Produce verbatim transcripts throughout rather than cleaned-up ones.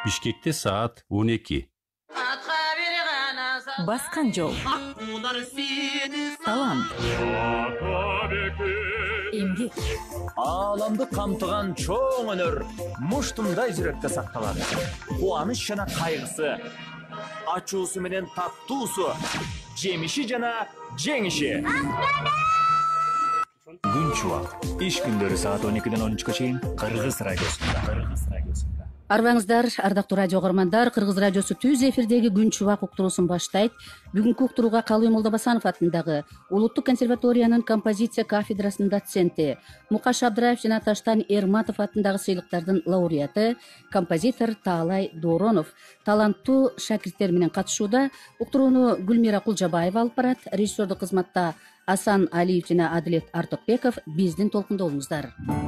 Бишкекте саат он эки. Баскан жол. Талант. Эмгек. Ааламды камтыган чоң өнөр муштумдай жүрөктө сакталат. Кубаныч жана кайгысы, ачуусу менен таттуусу, жемиши жана жеңиши. Күн чубак. Иш күндөрү саат он экиден он үчкө чейин Кыргыз радиосунда. Кыргыз радиосунда. Арбаңыздар, ардактуу радио көрөрмандар, Кыргыз радиосу түз эфирдеги күн чубак уктуруусун баштайт. Бүгүнкү уктурууга Калый Молдобасанов атындагы Улуттук консерваториянын композиция кафедрасынын доценти, Мукаш Абдыраев жана Таштан Эрматов атындагы сыйлыктардын лауреаты, композитор Таалай Дооронов таланттуу шакирттер менен катышууда. Уктурууну Гүлмира Кулжабаева алып барат. Режиссердук кызматта Асан Алиев жана Адилет Артыкбеков. Биздин толкунда болуңуздар.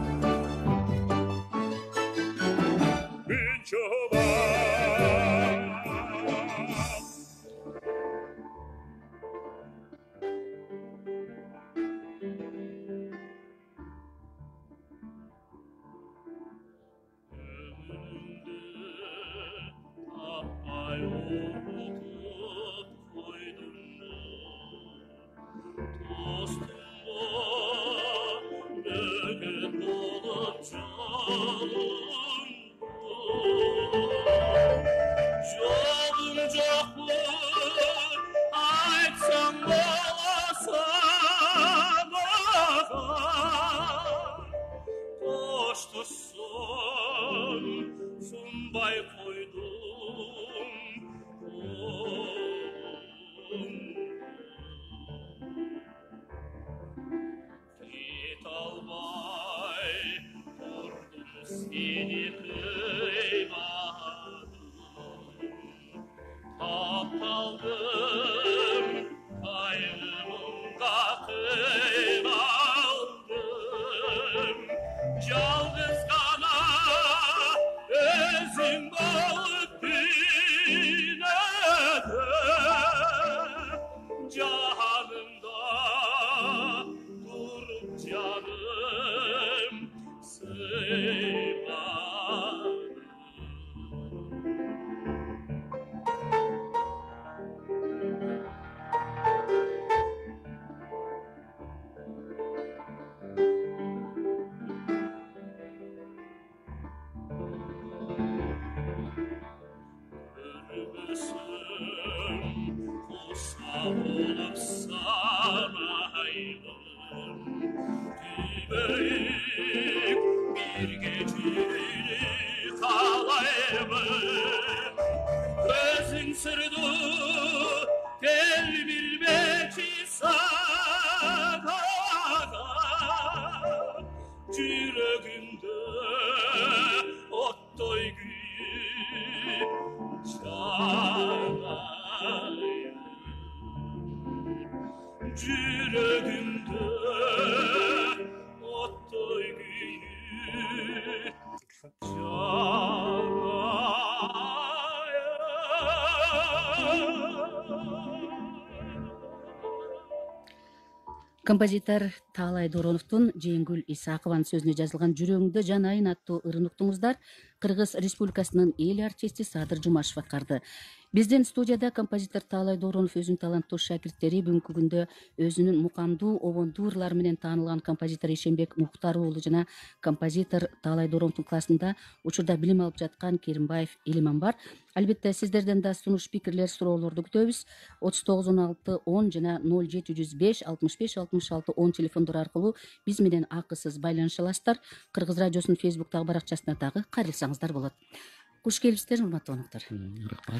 Композитор Таалай Доороновдун Жээнгүл Исакованын сөзүнө жазылган Жүрөгүңдө жанайын аттуу ырын уктуңуздар. Кыргыз Республикасынын эл артисти Садыр Жумашев аткарды. Биздин студияда композитор Таалай Дооронов өзүнүн таланттуу шакирттери, бүгүнкү күндө өзүнүн мукамдуу обондуу ырлары менен таанылган композитор Ишенбек Мухтар уулу жана композитор Таалай Доороновдун классында учурда билим алып жаткан Керимбаев Элиман бар. Албетте сиздерден да сунуш, пикирлер, суроолорду күтөбүз. отуз тогуз он алты он жана ноль жети жүз беш алтымыш беш алтымыш алты он телефондору аркылуу биз менен акысыз байланыша аласыздар. Кыргыз радиосунун фейсбуктагы баракчасына дагы кайрылсаңыздар болот. Куш келипсиздер, урматтуу коноктору. Рахмат.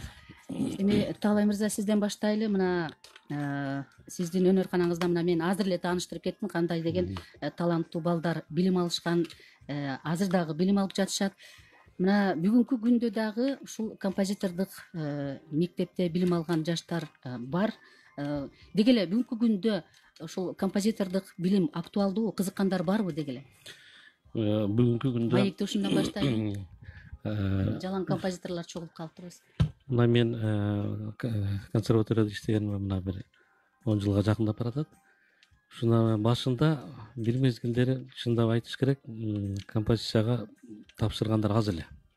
Эми Таалай мырза, сизден баштайлы. Мына сиздин өнөрканаңызда мына мен азыр эле тааныштырып кеттим, кандай деген таланттуу балдар билим алышкан, азыр дагы билим алып жатышат. Мына бүгүнкү күндө дагы ушул композитордук мектепте билим алган жаштар бар. Деги эле бүгүнкү күндө ушул композитордук билим актуалдуу, кызыккандар барбы деги эле? Бүгүнкү күндө маекти ушундан баштайлы. Жалаң композиторлор чогулуп калыптырбыз. Мына мен консерваторияда иштегениме мына бир он жылга жакындап баратат. Ушуна башында бир мезгилдери чындап айтыш керек, композицияга тапшыргандар аз эле.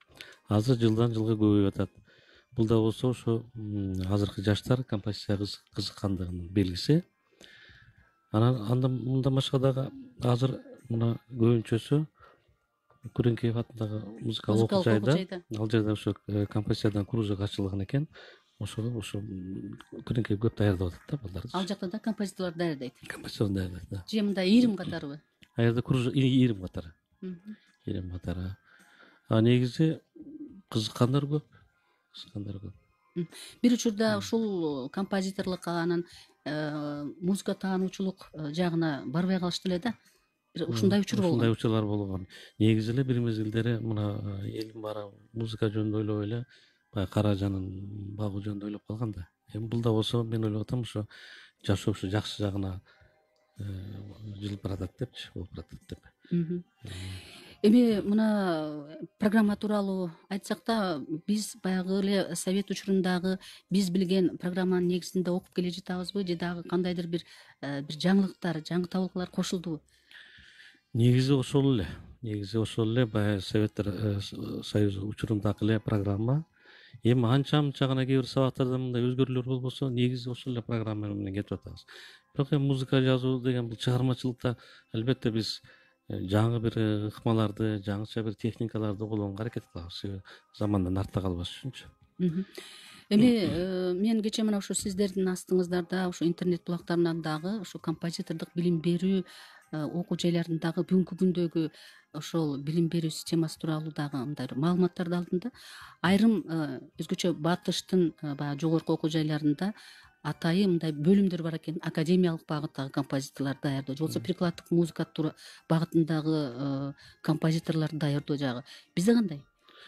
азыр жылдан жылга көбөйүп атат. Бул да болсо ошо азыркы жаштар композицияга кызыккандыгынын белгиси. Анан андан мындан башка дагы азыр мына көбүнчөсү Күреңкеев атындагы музыкалык окуу жайда, ал жерде ошо композициядан кружок ачылган экен. Ошого ошо Күреңкеев көп даярдап атат да балдарды. Ал жакта да композиторлор даярдайт. Композитор даярдайт да. Же мындай ийрим катарыбы? А жерде кружок ийрим катары. Ийрим катары. А негизи кызыккандар көп. Кызыккандар көп. Бир учурда ушул композиторлукка анан музыка таануучулук жагына барбай калышты эле да. Ушундай учур болгон. Ушундай учурлар болгон. Негизи эле бир мезгилдери мына элдин баары музыка жөнүндө ойлоп эле баягы Каражанын багуу жөнүндө ойлоп калган да. Эми бул да болсо мен ойлоп атам ошо жашоо ушу жакшы жагына жылып баратат депчи, болуп баратат деп. Эми мына программа тууралуу айтсак да, биз баягы эле совет учурундагы биз билген программанын негизинде окуп келе жатабызбы, же дагы кандайдыр бир бир жаңылыктар, жаңы табылгалар кошулдубу? Негизи ошол эле. Негизи ошол эле баягы Советтер Союзу учурундагы эле программа. Эми анча мынча гана кээ бир сабактарда мындай өзгөрүүлөр болбосо, негизи ошол эле программа менен кетип атабыз. Бирок эми музыка жазуу деген бул чыгармачылыкта албетте биз жаңы бир ыкмаларды, жаңыча бир техникаларды колдонууга аракет кылабыз. Замандан артта калбаш үчүнчү. Эми мен кечээ мына ошо сиздердин астыңыздарда ошо интернет булактарынан дагы ошо композитордук билим берүү окуу жайларындагы бүгүнкү күндөгү ошол билим берүү системасы тууралуу дагы мындай маалыматтарды алдым да. Айрым өзгөчө батыштын баягы жогорку окуу жайларында атайын мындай бөлүмдөр бар экен, академиялык багыттагы композиторлорду даярдоо, же болбосо прикладдык музыка багытындагы композиторлорду даярдоо жагы. Бизде кандай?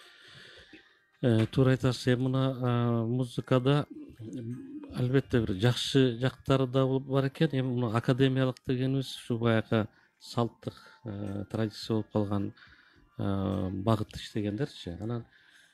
Туура айтасыз. Эми мына музыкада албетте бир жакшы жактары да бар экен. Эми мына академиялык дегенибиз ушу баягы салттык традиция болуп калган багытта иштегендерчи. Анан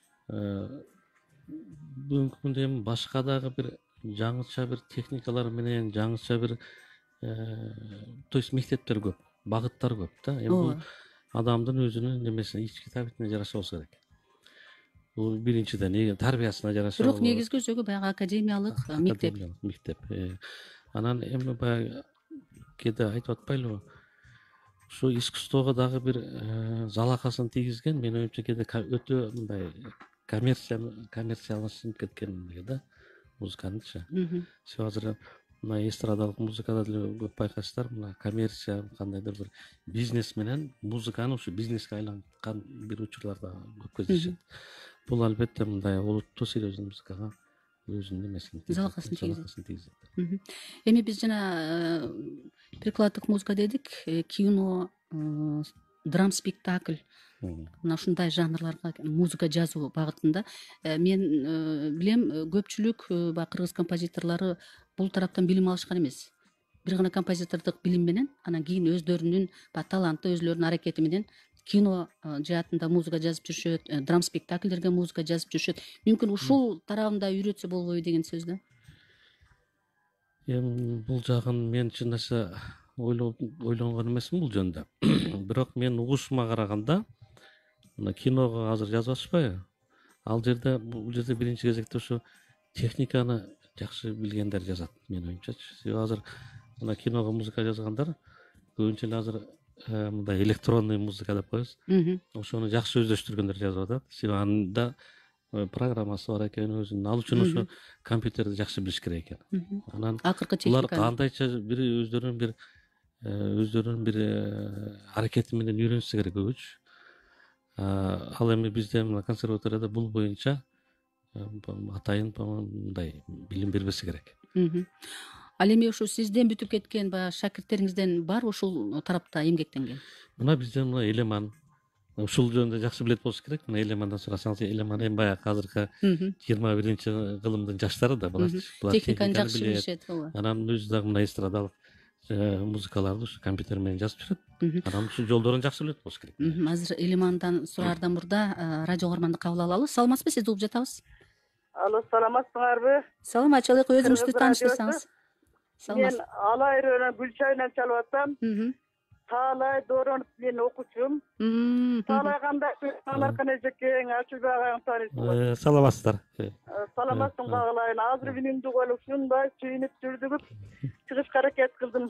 бүгүнкү күндө эми башка дагы бир жаңыча бир техникалар менен, жаңыча бир то есть мектептер көп, багыттар көп да. Эми бул адамдын өзүнүн немесине, ички табитине жараша болсо керек. Бул биринчиден тарбиясына жараша. Бирок негизги өзөгү баягы академиялык мектеп. Мектеп. Анан эми баягы кээде айтып атпайлыбы? Ушу искусствого дагы бир залакасын тийгизген, менин оюмча кээде өтө мындай коммерциялашып кеткен да музыканычы. Сиз азыр мына эстрадалык музыкада деле көп байкайсыздар, мына коммерция, кандайдыр бир бизнес менен музыканы ушу бизнеске айланткан бир учурлар да көп кездешет. Бул албетте мындай олуттуу серьезный музыкага өзүнүн эмесин залакасын тийгизет. Эми биз жана прикладдык музыка дедик, кино, драм спектакль, мына ушундай жанрларга музыка жазуу багытында мен билем, көпчүлүк баягы кыргыз композиторлору бул тараптан билим алышкан эмес. Бир гана композитордук билим менен, анан кийин өздөрүнүн баягы таланты, өзүлөрүнүн аракети менен кино жаатында музыка жазып жүрүшөт, драм спектакльдерге музыка жазып жүрүшөт. Мүмкүн ушул тарабында үйрөтсө болбойбу деген сөз да. Эми бул жагын мен чын нерсе ойлонгон эмесмин бул жөнүндө. Бирок мен угушума караганда мына киного азыр жазып атышпайбы? Ал жерде бул жерде биринчи кезекте ушу техниканы жакшы билгендер жазат, менин оюмчачы. Себеби азыр мына киного музыка жазгандар көбүнчө эле азыр мындай электронный музыка деп коебуз. Ошону жакшы өздөштүргөндөр жазып атат. Себеби анда программасы бар экен өзүнүн. Ал үчүн ошо компьютерди жакшы билиш керек экен. Анан акыркы техника. Булар кандайча бир өздөрүнүн бир өздөрүнүн бир аракети менен үйрөнүшсө керек көбүчү. Ал эми бизде мына консерваторияда бул боюнча атайын мындай билим бербесе керек. Ал эми ушу сизден бүтүп кеткен баягы шакирттериңизден бар ушул тарапта эмгектенген? Мына бизде мына Элеман ушул жөнүндө жакшы билет болуш керек. Мына Элемандан сурасаңыз, Элеман эми баягы азыркы жыйырма биринчи кылымдын жаштары да булар. Техниканы жакшы билишет. Анан өзү дагы мына эстрадалык музыкаларды ушу компьютер менен жазып жүрөт. Анан ушу жолдорун жакшы билет болуш керек. Азыр Элемандан сураардан мурда радио угарманды кабыл алалы. Саламатсызбы, сизди угуп жатабыз. Алло, саламатсыңарбы? Саламатчылык, өзүңүздү тааныштырсаңыз. Мен Алайрынан Гүлчайынан чалып атам. Таалай Доронов менин окуучум. Таалай кандай? Анаркан эжекең, Ачылбек агайны тааныйсыңбы? Саламатсыздар. Саламатсың кагылайын. Азыр күнүмдү коюп ушундай сүйүнүп жүрдүгүп чыгышка аракет кылдым.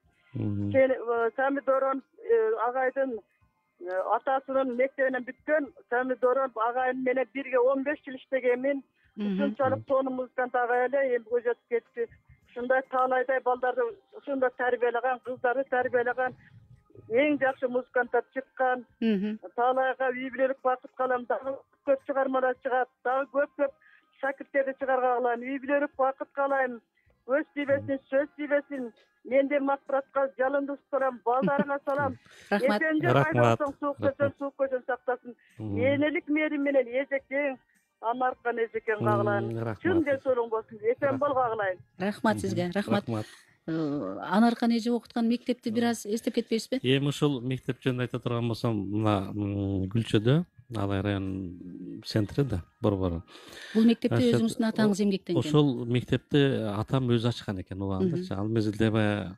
Сами Доронов агайдын атасынын мектебинен бүткөн. Сами Доронов агайым менен бирге он беш жыл иштегенмин. Ушунчалык сонун музыкант агай эле, эми көзөтүп кетти. Ушундай таалайдай балдарды ушундай тарбиялаган, кыздарды тарбиялаган эң жакшы музыканттар чыккан. Таалайга үй бүлөлүк бакыт каалайм, дагы көп чыгармалар чыгат, дагы көп-көп шакирттерди чыгарга каалайм. Үй бүлөлүк бакыт каалайм. Көз тийбесин, сөз тийбесин. Менден максатка жалынды салам, балдарыңа салам. Рахмат. Рахмат. Суук көзөн, суук көзөн сактасын. Энелик мээрим менен эжекең, Анаркан эжекең кагылайын. Чын десолуң болсун. Эсен бол кагылайын. Рахмат сизге. Рахмат. Анаркан эже окуткан мектепти бир аз эстеп кетпейсизби? Эми ушул мектеп жөнүндө айта турган болсом, мына Гүлчөдө, Алай район центри да, борбору. Бул мектепте өзүңүздүн атаңыз эмгектенген. Ошол мектепти атам өзү ачкан экен убагындачы. Ал мезгилде баягы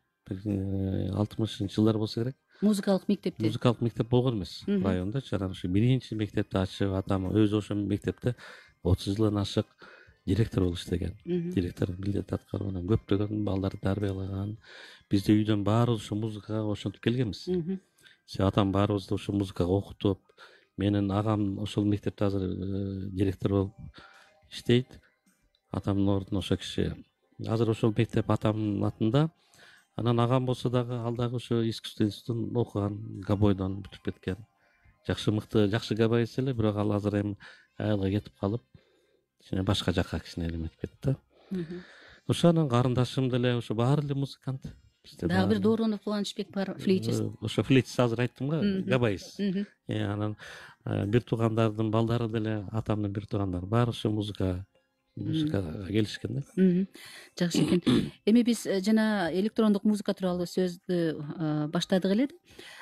алтымышынчы жылдар болсо керек. Музыкалык мектепте. Музыкалык мектеп болгон эмес райондо. Анан ушу биринчи мектепти ачып, атам өзү ошол мектепте отуз жылдан ашык директор болуп иштеген. Директор милдет аткарып, анан көптөгөн балдарды тарбиялаган. Биз да үйдөн баарыбыз ушу музыкага ошентип келгенбиз. Атам баарыбызды ушу музыкага окутуп, менин агам ошол мектепте азыр директор болуп иштейт. Атамдын ордуна ошо киши. Азыр ошол мектеп атамдын атында. Анан агам болсо дагы ал дагы ошо искусство институтун окуган, габойдон бүтүп кеткен. Жакшы мыкты, жакшы габоист эле, бирок ал азыр эми айылга кетип калып, кичине башка жакка кичине элемет кетти да. Ошо анан карындашым деле ошо баары эле музыкант. Дагы бир Доронов Кубанычбек бар, флейтист. Ошо флейтист азыр айттым го, габоист. Анан бир туугандардын балдары деле, атамдын бир туугандары баары ошо музыка музыкага келишкен да. Жакшы экен. Эми биз жана электрондук музыка тууралуу сөздү баштадык эле.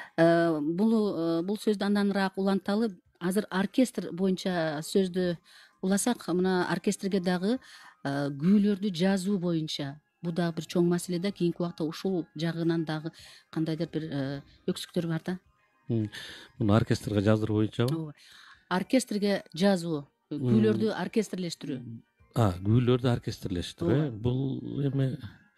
Бул бул сөздү анданыраак уланталы. Азыр оркестр боюнча сөздү уласак, мына оркестрге дагы күүлөрдү жазуу боюнча бул дагы бир чоң маселе да. Кийинки убакта ушул жагынан дагы кандайдыр бир өксүктөр бар да. Муну оркестрге жаздыруу боюнчабы? Оркестрге жазуу, күүлөрдү оркестрлештирүү. А, күүлөрдү оркестрлештирүү. Бул эми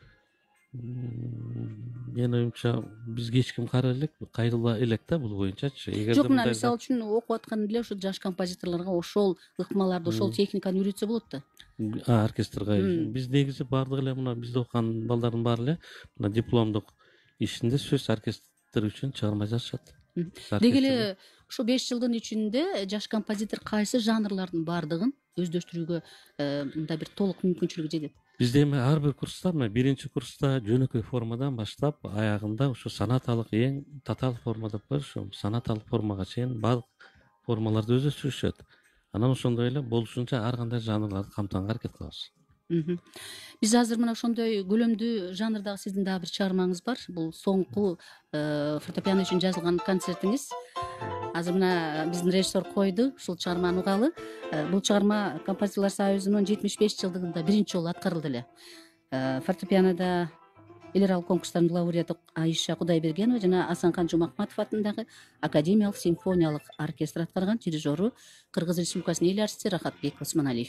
менин оюмча бизге эч ким карай элек, кайрыла элек да бул боюнчачы. Жок, мына мисалы үчүн окуп аткан эле ошо жаш композиторлорго ошол ыкмаларды, ошол техниканы үйрөтсө болот да. А, оркестрге. Биз негизи бардык эле мына бизде окуган балдардын баары эле мына дипломдук ишинде сөз оркестр үчүн чыгарма жазышат. Деги эле ушу беш жылдын ичинде жаш композитор кайсы жанрлардын баардыгын өздөштүрүүгө мындай бир толук мүмкүнчүлүгү жетет? Бизде эми ар бир курста, мына биринчи курста жөнөкөй формадан баштап, аягында ушу санаталык эң татаал форма деп коет, ушу санаталык формага чейин баардык формаларды өздөштүрүшөт. Анан ошондой эле болушунча ар кандай жанрларды камтыганга аракет кылабыз. Биз азыр мына ошондой көлөмдүү жанрдагы сиздин дагы бир чыгармаңыз бар. Бул соңку фортепиано үчүн жазылган концертиңиз. Азыр мына биздин режиссер койду ушул чыгарманы угалы. Бул чыгарма Композиторлор союзунун жетимиш беш жылдыгында биринчи жолу аткарылды эле. Фортепианода эл аралык конкурстардын лауреаты Айша Кудайбергенова жана Асанкан Жумахматов атындагы Академиялык симфониялык оркестр аткарган. Дирижеру Кыргыз Республикасынын эл артисти Рахатбек Осмоналиев.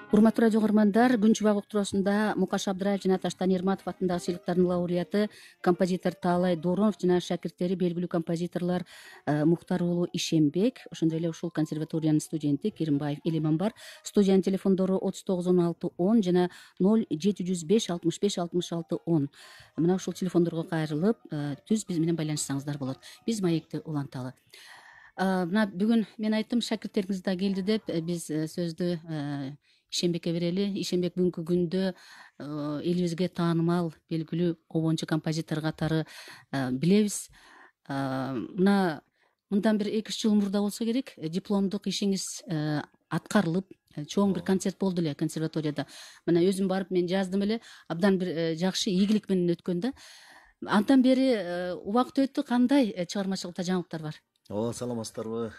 Урматтуу радио угармандар, күн чубак уктуруусунда Мукаш Абдыраев жана Таштан Эрматов атындагы сыйлыктардын лауреаты композитор Таалай Доронов жана шакирттери белгилүү композиторлор Мухтар уулу Ишембек, ошондой эле ушул консерваториянын студенти Керимбаев Элиман бар. Студиянын телефондору отуз тогуз он алты он жана ноль жети жүз беш алтымыш беш алтымыш алты он. Мына ушул телефондорго кайрылып, түз биз менен байланышсаңыздар болот. Биз маекти уланталы. Мына бүгүн мен айттым, шакирттериңиз да келди деп, биз сөздү Ишембекке берели. Ишембек бүгүнкү күндө элибизге таанымал белгилүү обончу композитор катары билебиз. Мына мындан бир эки үч жыл мурда болсо керек, дипломдук ишиңиз аткарылып, чоң бир концерт болду эле консерваторияда. Мына өзүм барып мен жаздым эле, абдан бир жакшы ийгилик менен өткөн да. Андан бери убакыт өттү, кандай чыгармачылыкта жаңылыктар бар? Ооба, саламатсыздарбы?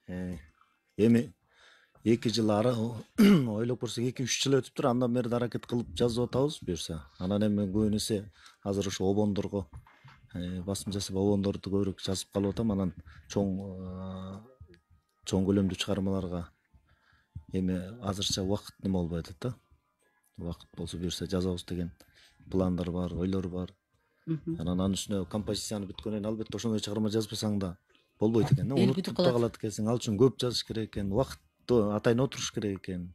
Эми эки жыл ара ойлоп көрсөк эки үч жыл өтүптүр, андан бери да аракет кылып жазып атабыз буюрса. Анан эми көбүн эсе азыр ошо обондорго басым жасап обондорду көбүрөөк жазып калып атам. Анан чоң чоң көлөмдүү чыгармаларга эми азырча убакыт неме болбой атат да. Убакыт болсо буюрса жазабыз деген пландар бар, ойлор бар. Анан анын үстүнө композицияны бүткөндөн кийин албетте ошондой чыгарма жазбасаң да болбойт экен да. Унутуп да калат экенсиң. Ал үчүн көп жазыш керек экен, убакыт атайын отуруш керек экен.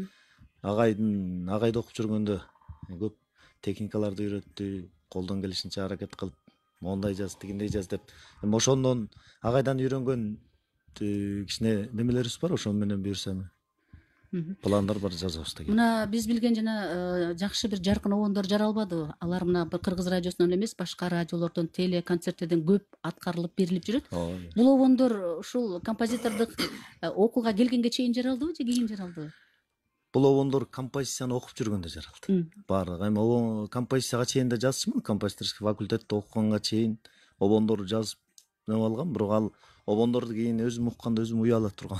Агайдын агайда окуп жүргөндө көп техникаларды үйрөттү, колдон келишинче аракет кылып, мондай жаз, тигиндей жаз деп. Эми ошондон агайдан үйрөнгөн кичине немелерибиз бар, ошон менен буюрса пландар бар, жазабыз деген. Мына биз билген жана жакшы бир жаркын обондор жаралбады. Алар мына бир Кыргыз радиосунан эле эмес, башка радиолордон, теле концерттерден көп аткарылып берилип жүрөт. Бул обондор ушул композитордук окууга келгенге чейин жаралдыбы же кийин жаралдыбы? Бул обондор композицияны окуп жүргөндө жаралды. Баардыгы. Эми композицияга чейин да жазчумун, композиторский факультетте окуганга чейин обондор жазып неме алгам, бирок ал обондорду кийин өзүм укканда өзүм уяла тургам.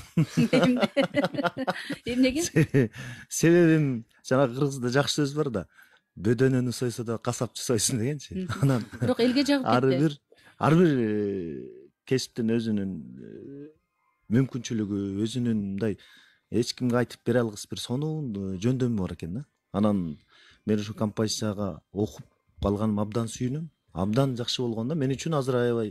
Эмнеге? Себебим жанагы кыргызда жакшы сөз бар да, бөдөнөнү сойсо да касапчы сойсун дегенчи. Анан бирок элге жагып кетти. Ар бир ар бир кесиптин өзүнүн мүмкүнчүлүгү, өзүнүн мындай эч кимге айтып бере алгыс бир сонун жөндөмү бар экен да. Анан мен ушу композицияга окуп калганым абдан сүйүнөм. Абдан жакшы болгондо мен үчүн азыр аябай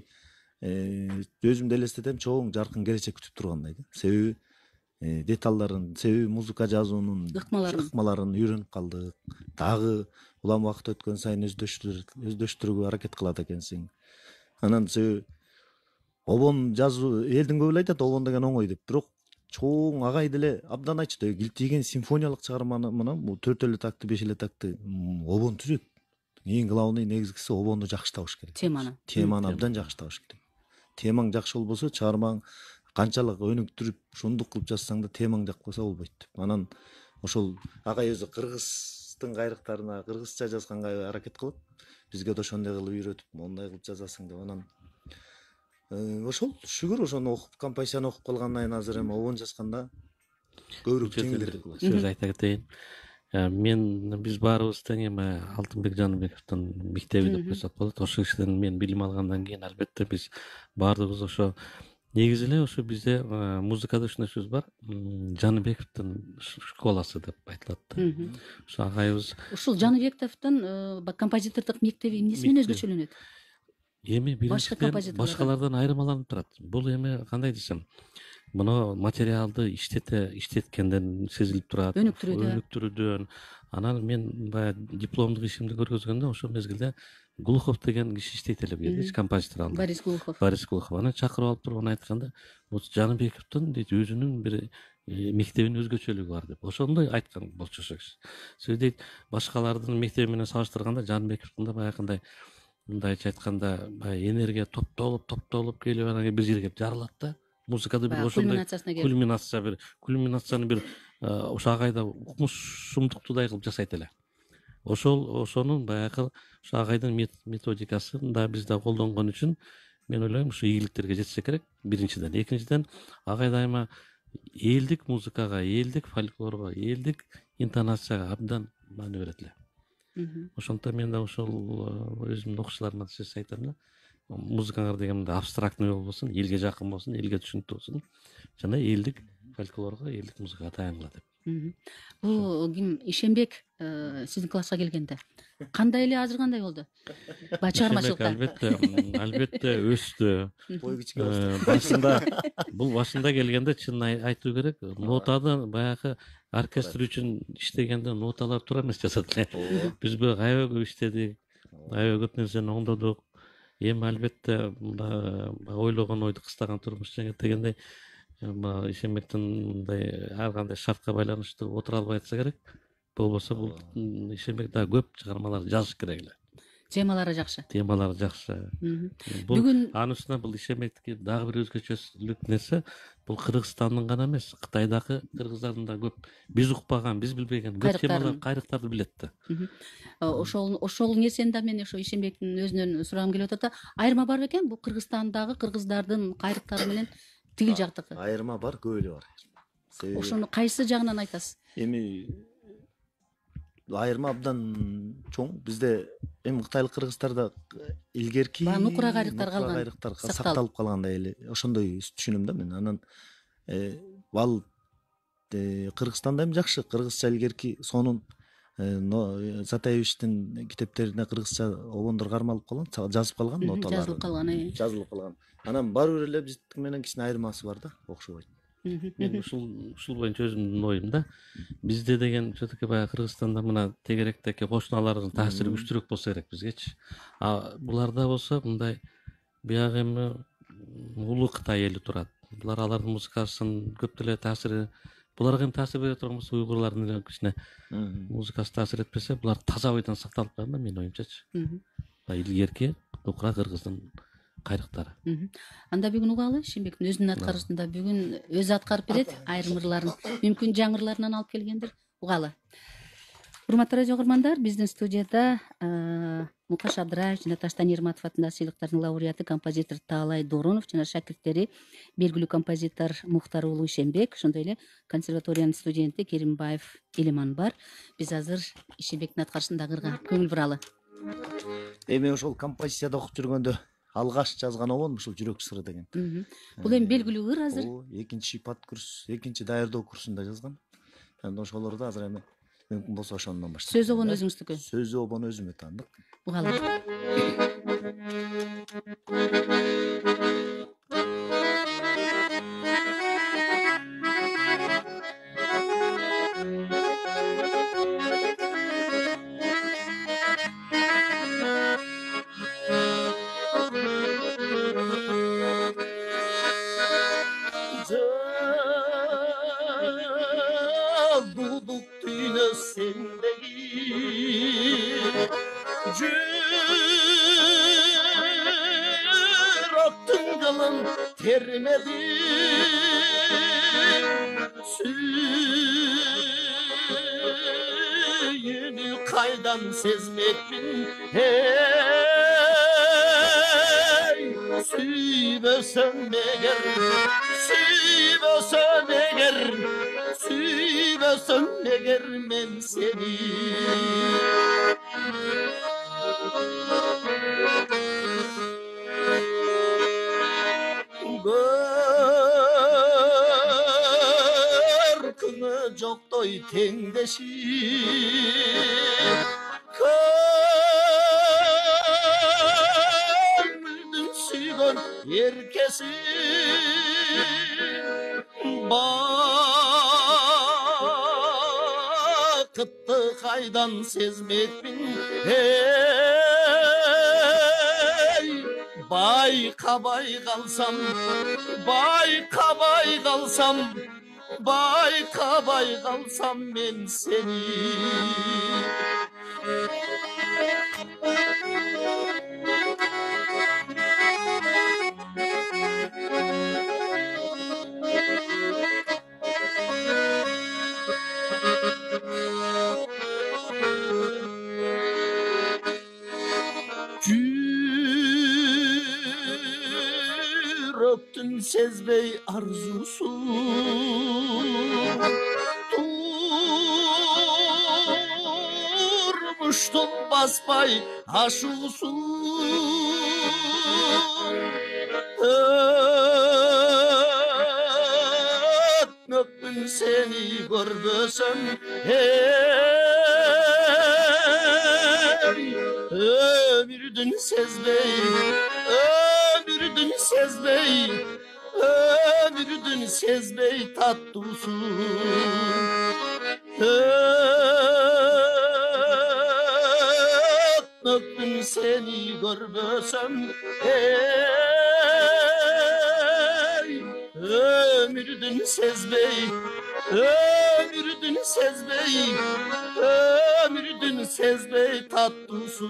өзүмдү элестетем, чоң жаркын келечек күтүп тургандай да. Себеби деталдарын, себеби музыка жазуунун ыкмаларын үйрөнүп калдык. Дагы улам убакыт өткөн сайын өздөштүрүүгө аракет кылат экенсиң. Анан себеби обон жазуу, элдин көбү айтат обон деген оңой деп, бирок чоң агай деле абдан айтчу, килтийген симфониялык чыгарманы мына бул төрт эле такты, беш эле такты обон түзөт. Эң главный негизгиси обонду жакшы табыш керек. Теманы. Теманы абдан жакшы табыш керек. Темаң жакшы болбосо чыгармаң канчалык өнүктүрүп, ушундук кылып жазсаң да темаң жакпаса болбойт. Анан ошол агай өзү кыргыздын кайрыктарына кыргызча жазганга аракет кылып, бизге да ошондой кылып үйрөтүп, мондай кылып жазасың деп. Анан ошол шүгүр ошону окуп, композицияны окуп калгандан кийин азыр эми обон жазганда көбүрөөк жеңилдирээк болот. Сөз айта кетейин. Мен биз баарыбыз тең эми Алтынбек Жаныбековдун мектеби деп койсок болот. Ошол кишиден мен билим алгандан кийин албетте биз баардыгыбыз ошо негизи эле ошо бизде музыкада ушундай сөз бар. Жаныбековдун школасы деп айтылат да. Ошо агайыбыз. Ушул Жаныбековдун композитордук мектеби эмнеси менен өзгөчөлөнөт? Эми биринчиден башкалардан айырмаланып турат. Бул эми кандай десем, муну материалды иштете иштеткенден сезилип турат, өнүктүрүүдөн. Анан мен баягы дипломдук ишимди көргөзгөндө ошол мезгилде Глухов деген киши иштейт эле бу жерде, композитор алды. Борис Глухов. Борис Глухов. Аны чакырып алып туруп аны айтканда, осы Жаныбековдун дейт өзүнүн бир мектебинин өзгөчөлүгү бар деп. Ошондой айткан болчу ошо киши. Себеби дейт башкалардын мектеби менен салыштырганда Жаныбековдун да баягындай мындайча айтканда баягы энергия топтолуп, топтолуп келип анан бир жерге жарылат да. Музыкада бир ошондой кульминация бир кульминацияны бир ошо агайда укмушсундуктудай кылып жасайт эле. Ошол ошонун баягы ошо агайдын методикасын да биз да колдонгон үчүн мен ойлойм ушу ийгиликтерге жетсе керек. Биринчиден, экинчиден агай дайыма элдик музыкага, элдик фольклорго, элдик интонацияга абдан маани берет эле. Ошондон мен да ошол өзүмдүн окуучуларыма сөз айтам да. Музыкаңар деген мындай абстрактный болбосун, элге жакын болсун, элге түшүнүктүү болсун. Жана элдик фольклорго, элдик музыкага таянгыла деп. Бул ким Ишенбек сиздин класска келгенде кандай эле азыр кандай болду? Баягы чыгармачылыкта. Албетте, албетте өстү. Бой кичине болду. Башында бул башында келгенде чынын айтуу керек, нотада баягы оркестр үчүн иштегенде ноталар туура эмес жасады эле. Биз бул аябай көп иштедик, аябай көп нерсени оңдодук. Эми албетте ойлогон ойду кыстаган турмуш жеңет дегендей Ишенбектин мындай ар кандай шартка байланыштуу отура албай атса керек. Болбосо бул Ишенбек да көп чыгармалар жазыш керек эле. Темалары жакшы. Темалары жакшы. Бул Бүгүн анын үстүнө бул Ишенбектики дагы бир өзгөчөлүк нерсе, бул Кыргызстандын гана эмес, Кытайдагы кыргыздардын да көп биз укпаган, биз билбеген көп темалар, кайрыктарды билет да. Ошол ошол нерсени да мен ошо Ишенбектин өзүнөн сурагым келип атат да, айырма бар бекен бул Кыргызстандагы кыргыздардын кайрыктары менен тигил жактыкы? Айырма бар, көп эле бар. Ошону кайсы жагынан айтасыз? Эми айырма абдан чоң. Бизде эми кытайлык кыргыздарда илгерки нукура кайрыктар калган, кайрыктар сакталып калгандай эле ошондой түшүнөм да мен. Анан ал Кыргызстанда эми жакшы, кыргызча илгерки сонун Затаевичтин китептерине кыргызча обондор кармалып калган, жазып калган ноталар. Жазылып калган, жазылып калган. Анан барбыр эле биздики менен кичине айырмасы бар да, окшобойт. Мен ушул ушул боюнча өзүмдүн оюм да. Бизде деген все-таки баягы Кыргызстанда мына тегеректеги кошуналардын таасири күчтүүрөөк болсо керек бизгечи. А буларда болсо мындай биягы эми улуу Кытай эли турат. Булар алардын музыкасын көп деле таасири, буларга эми таасир бере турган болсо уйгурлардын эле кичине музыкасы таасир этпесе, булар таза бойдон сакталып калган да менин оюмчачы. Илгерки нукура кыргыздын кайрыктары. Анда бүгүн угалы Ишенбектин өзүнүн аткарышында бүгүн өзү аткарып берет, айрымырларын, мүмкүн жаңырларынан алып келгендир. Угалы. Урматтуу радио угармандар, биздин студияда Мукаш Абдыраев жана Таштан Ерматов атындагы сыйлыктардын лауреаты композитор Таалай Доронов жана шакирттери белгилүү композитор Мухтар уулу Ишенбек, ошондой эле консерваториянын студенти Керимбаев Элиман бар. Биз азыр Ишенбектин аткарышындагы ырга көңүл буралы. Эми ошол композицияда окуп жүргөндө алгаш жазган обон ушул жүрөк сыры деген. Бул эми белгилүү ыр азыр. Экинчи пат курс, экинчи даярдоо курсунда жазган. Анан ошолорду азыр эми мүмкүн болсо ошондон баштап. Сөз обон өзүңүздүкү. Сөз обон өзүмө таандык. Угалы. Termedi suyunu kaydan sezmekmin hey süybösem eğer süybösem eğer süybösem eğer men seni Görkünü joktoy tengdeşi Kömüldün suygon erkesi Bakıttı kaydan sezmekmin hey Baykabay kalsam, baykabay kalsam, baykabay kalsam men seni. Öptün sezbey arzusu Durmuştun basbay aşusu Öptün ömrümdün seni görmesem ey ömrümdün sezmey ömrümdün sezmey ömrümdün sezmey tatlısı öptüm seni görmesem ey ömrümdün sezmey ömrümdün sezmey ömrümdün sezmey tatlısı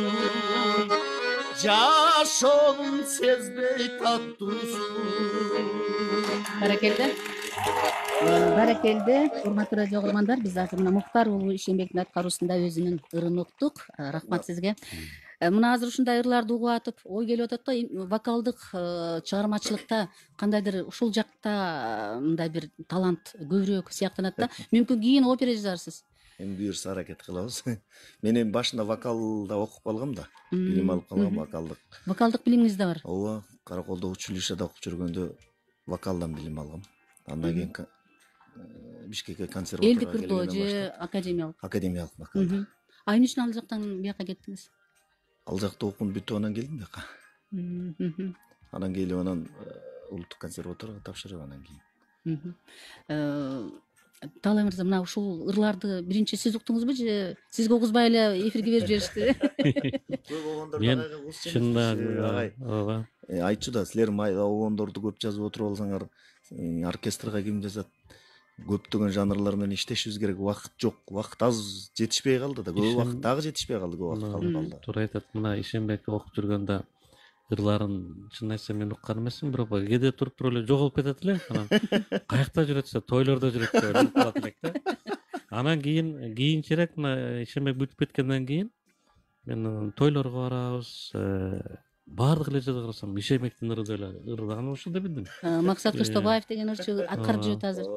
Yaşolun sezmey tatlısı Баракелде. Баракелде. Урматтуу радио угармандар, биз азыр мына Муктар уулу Ишенбектин аткаруусунда өзүнүн ырын уктук. Рахмат сизге. Мына азыр ушундай ырларды угуп атып, ой келип атат да, вокалдык чыгармачылыкта кандайдыр ушул жакта мындай бир талант көбүрөөк сыяктанат да. Мүмкүн кийин опера жазарсыз. Эми буюрса аракет кылабыз. Мен эми башында вокалда окуп калгам да, билим алып калгам вокалдык. Вокалдык билимиңиз да бар. Ооба, Караколдо училищеде окуп жүргөндө вокалдан билим алгам. Андан кийин Бишкекке консерваторияга Элдик ырдоо же академиялык? Академиялык вокалда. А эмне үчүн ал жактан бияка кеттиңиз? Ал жакта окууну бүтүп анан келдим бияка. Анан келип анан улуттук консерваторияга тапшырып анан кийин. Таалай мырза, мына ушул ырларды биринчи сиз уктуңузбу же сизге угузбай эле эфирге берип жиберишти? Мен чынында ооба. Айтчу да, силер обондорду көп жазып отуруп алсаңар, оркестрга ким жазат? Көптөгөн жанрлар менен иштешибиз керек, убакыт жок, убакыт аз жетишпей калды да, көп убакыт дагы жетишпей калды, көп убакыт калып калды. Туура айтат. Мына Ишенбек окуп жүргөндө ырларын чын айтсам мен уккан эмесмин, бирок кээде туруп туруп эле жоголуп кетет эле. Анан каякта жүрөт десе, тойлордо жүрөт деп ойлоп калат элек да. Анан кийин кийинчерээк мына Ишенбек бүтүп кеткенден кийин мен тойлорго барабыз, баардык эле жерде карасам Ишенбектин ыры деле ырдаган ушул деп билдим. Максат Кыштабаев деген ырчы аткарып жүрөт азыр.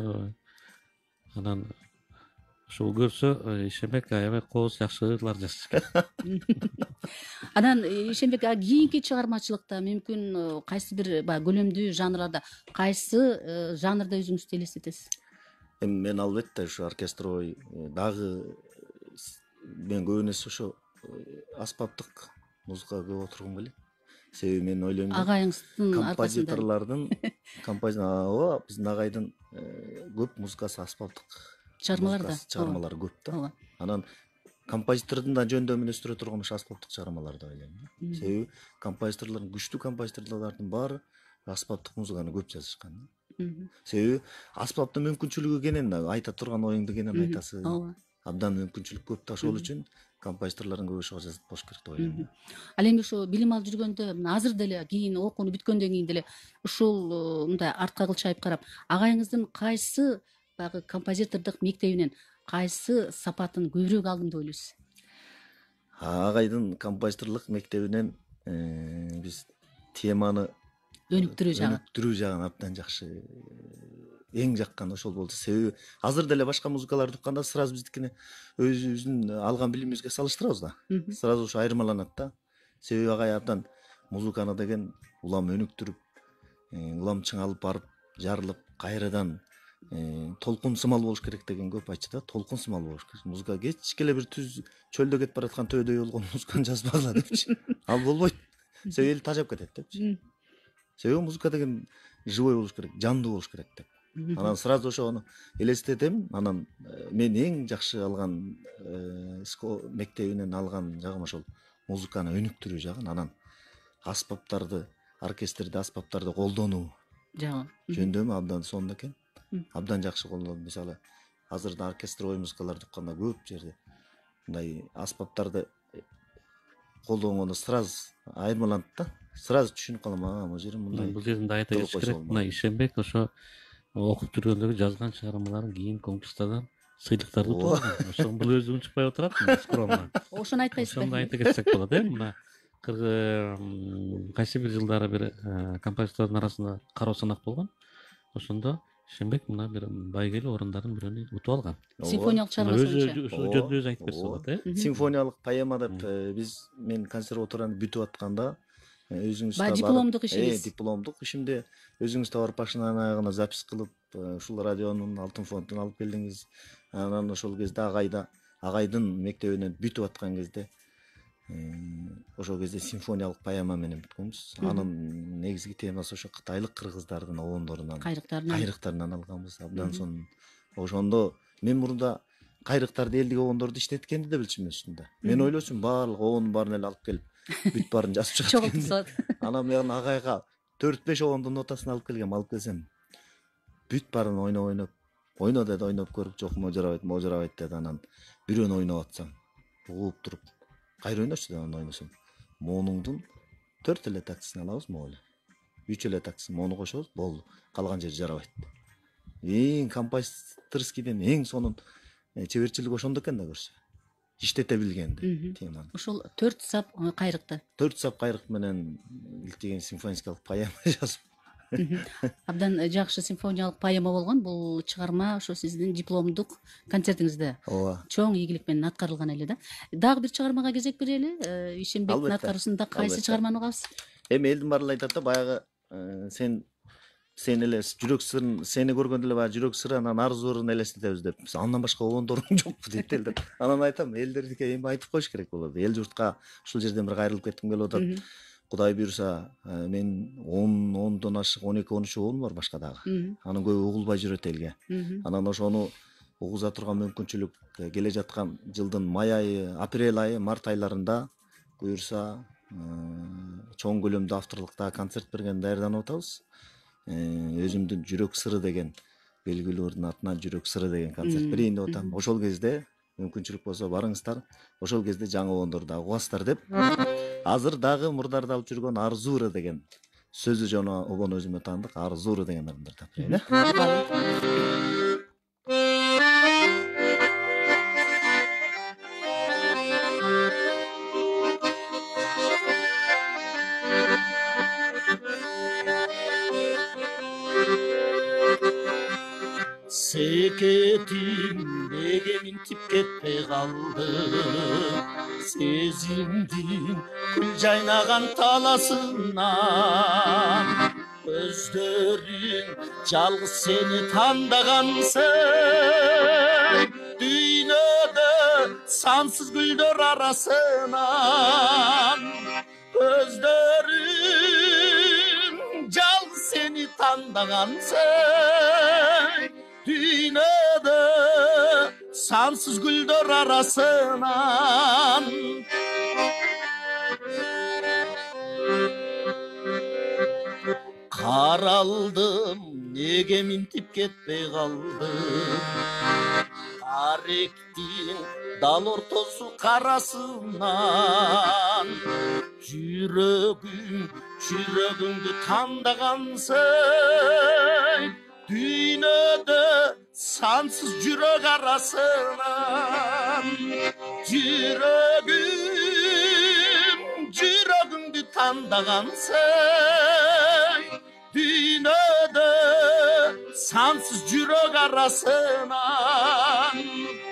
Анан ушул көрсө Ишенбек аябай кооз жакшы ырлар жазат экен. Анан Ишенбек кийинки чыгармачылыкта мүмкүн кайсы бир баягы көлөмдүү жанрларда кайсы жанрда өзүңүздү элестетесиз? Эми мен албетте ушу оркестровой дагы мен көбүнесе ошо аспаптык музыкага көп отургум келет. Себеби мен ойлойм, агайыңыздын композиторлордун композитор биздин агайдын көп музыкасы аспаптык чыгармаларда, чыгармалары көп да. Анан композитордун да жөндөмүн өстүрө турган ошо аспаптык чыгармалар деп ойлойм. Себеби композиторлордун, күчтүү композиторлордун баары аспаптык музыканы көп жазышкан. Себеби аспаптын мүмкүнчүлүгү кенен, айта турган оюңду кенен айтасың. Абдан мүмкүнчүлүк көп да, ошол үчүн композиторлордун көбү ошого жазып болуш керек деп ойлойм. Ал эми ошо билим алып жүргөндө, азыр деле кийин окууну бүткөндөн кийин деле ушул мындай артка кылчайып карап, агайыңыздын кайсы баягы композитордук мектебинен кайсы сапатын көбүрөөк алдым деп ойлойсуз? Агайдын композиторлук мектебинен биз теманы өнүктүрүү жагы өнүктүрүү жагын абдан жакшы, эң жаккан ошол болду. Себеби азыр деле башка музыкаларды укканда сразу биздикине өзүбүздүн алган билимибизге салыштырабыз да. Сразу ошо айырмаланат да. Себеби агай абдан музыканы деген улам өнүктүрүп, улам чыңалып барып, жарылып, кайрадан толкун сымал болуш керек деген көп айтчу да. Толкун сымал болуш керек. Музыка кечке эле бир түз чөлдө кетип бараткан төөдөй болгон музыканы жазбагыла депчи. Ал болбойт. Себеби эл тажап кетет депчи. Себеби музыка деген живой болуш керек, жандуу болуш керек деп. Анан сразу ошону элестетем. Анан мен эң жакшы алган мектебинен алган жагым ошол музыканы өнүктүрүү жагын. Анан аспаптарды, оркестрде аспаптарды колдонуу жагы жөндөмү абдан сонун экен. Абдан жакшы колдонду. Мисалы, азыр да оркестровой музыкаларды укканда көп жерде мындай аспаптарды колдонгондо сразу айырмаланат да. Сразу түшүнүп калам, а, бул жерин мындай. Бул жерин да айта кетиш керек. Мына Ишенбек ошо окуп жүргөндөгү жазган чыгармаларын кийин конкурстардан сыйлыктарды утуп алган. Ошо бул өзү унчукпай отурат, скромно. Ошону айтпайсызбы? Ошону айта кетсек болот, э? Мына кайсы бир жылдары бир композитордун арасында кароо санак болгон. Ошондо Ишенбек мына бир байгелүү орундардын бирөөнү утуп алган. Симфониялык чыгарма боюнча. Ошо жөнүндө өзү айтып берсе болот, э? Симфониялык поэма деп биз мен консерваторияны бүтүп атканда өзүңүз дипломдук ишиңиз. Дипломдук ишимде өзүңүз да барып башынан аягына запись кылып, ушул радионун алтын фондун алып келдиңиз. Анан ошол кезде агайда агайдын мектебинен бүтүп аткан кезде ошол кезде симфониялык поэма менен бүткөнбүз. Анын негизги темасы ошо кытайлык кыргыздардын обондорунан, кайрыктарынан кайрыктарынан алганбыз. Абдан сонун. Ошондо мен мурда кайрыктарды элдик обондорду иштеткенди да билчү эмесмин да. Мен ойлочумун баардык обондун баарын эле алып келип бүт баарын жазып чыгат. чогултушат. Анан мен агайга төрт беш обондун нотасын алып келгем. Алып келсем бүт баарын ойноп ойноп ойно деди, ойноп көрүп жок можорабайт, можорабайт деди. Анан бирөөнү ойноп атсам угуп туруп кайра ойночу деп анан ойносом. Монуңдун төрт эле таксисин алабыз могуле. үч эле такси мону кошобуз, болду. Калган жери жарабайт. Эң композиторскийден эң сонун чеберчилик ошондо экен да көрсө. Иштете билгенди теманы. Ошол төрт сап кайрыкты. төрт сап кайрык менен илтеген симфоникалык поэма жазып. Абдан жакшы симфониялык поэма болгон. Бул чыгарма ошо сиздин дипломдук концертиңизде Ооба. чоң ийгилик менен аткарылган эле да. Дагы бир чыгармага кезек берели. Ишенбектин аткаруусунда кайсы чыгарманы угабыз? Эми элдин баары айтат да, баягы сен сен эле жүрөк сырын, сени көргөндө эле баягы жүрөк сыры, анан арзуурун элестетебиз деп. Андан башка обондоруң жокпу дейт элдер. Анан айтам, элдердике эми айтып коюш керек болот. Эл журтка ушул жерден бир кайрылып кетким келип атат. Кудай буйруса, мен он, ондон ашык, он эки, он үч обондум бар башка дагы. Анын көбү угулбай жүрөт элге. Анан ошону угуза турган мүмкүнчүлүк келе жаткан жылдын май айы, апрель айы, март айларында буйруса чоң көлөмдүү авторлукта концерт берген даярданып атабыз. Өзүмдүн жүрөк сыры деген белгилүүрдүн атынан жүрөк сыры деген концерт берейин деп атам. Ошол кезде мүмкүнчүлүк болсо барыңыздар. Ошол кезде жаңы обондорду дагы угасыздар деп. Азыр дагы мурдарда алып жүргөн Арзура деген сөзү жана обон өзүмө таандык. Арзура деген адамдар тапырайын, э? Секетим неге минтип кетпей калды, сезимдин күл жайнаган таласынан, көздөрүң жалгыз сени тандагансың, дүйнөдө сансыз гүлдөр арасынан, көздөрүң жалгыз сени тандагансың, дүйнөдө сансыз гүлдөр арасынан, каралдым неге минтип кетпей калдым, аректин дал ортосу карасынан, жүрөгүң жүрөгүңдү тандагансың, дүйнөдө сансыз жүрөк арасынан, жүрөгүм жүрөгүңдү тандагансың, дүйнөдө сансыз жүрөк арасынан.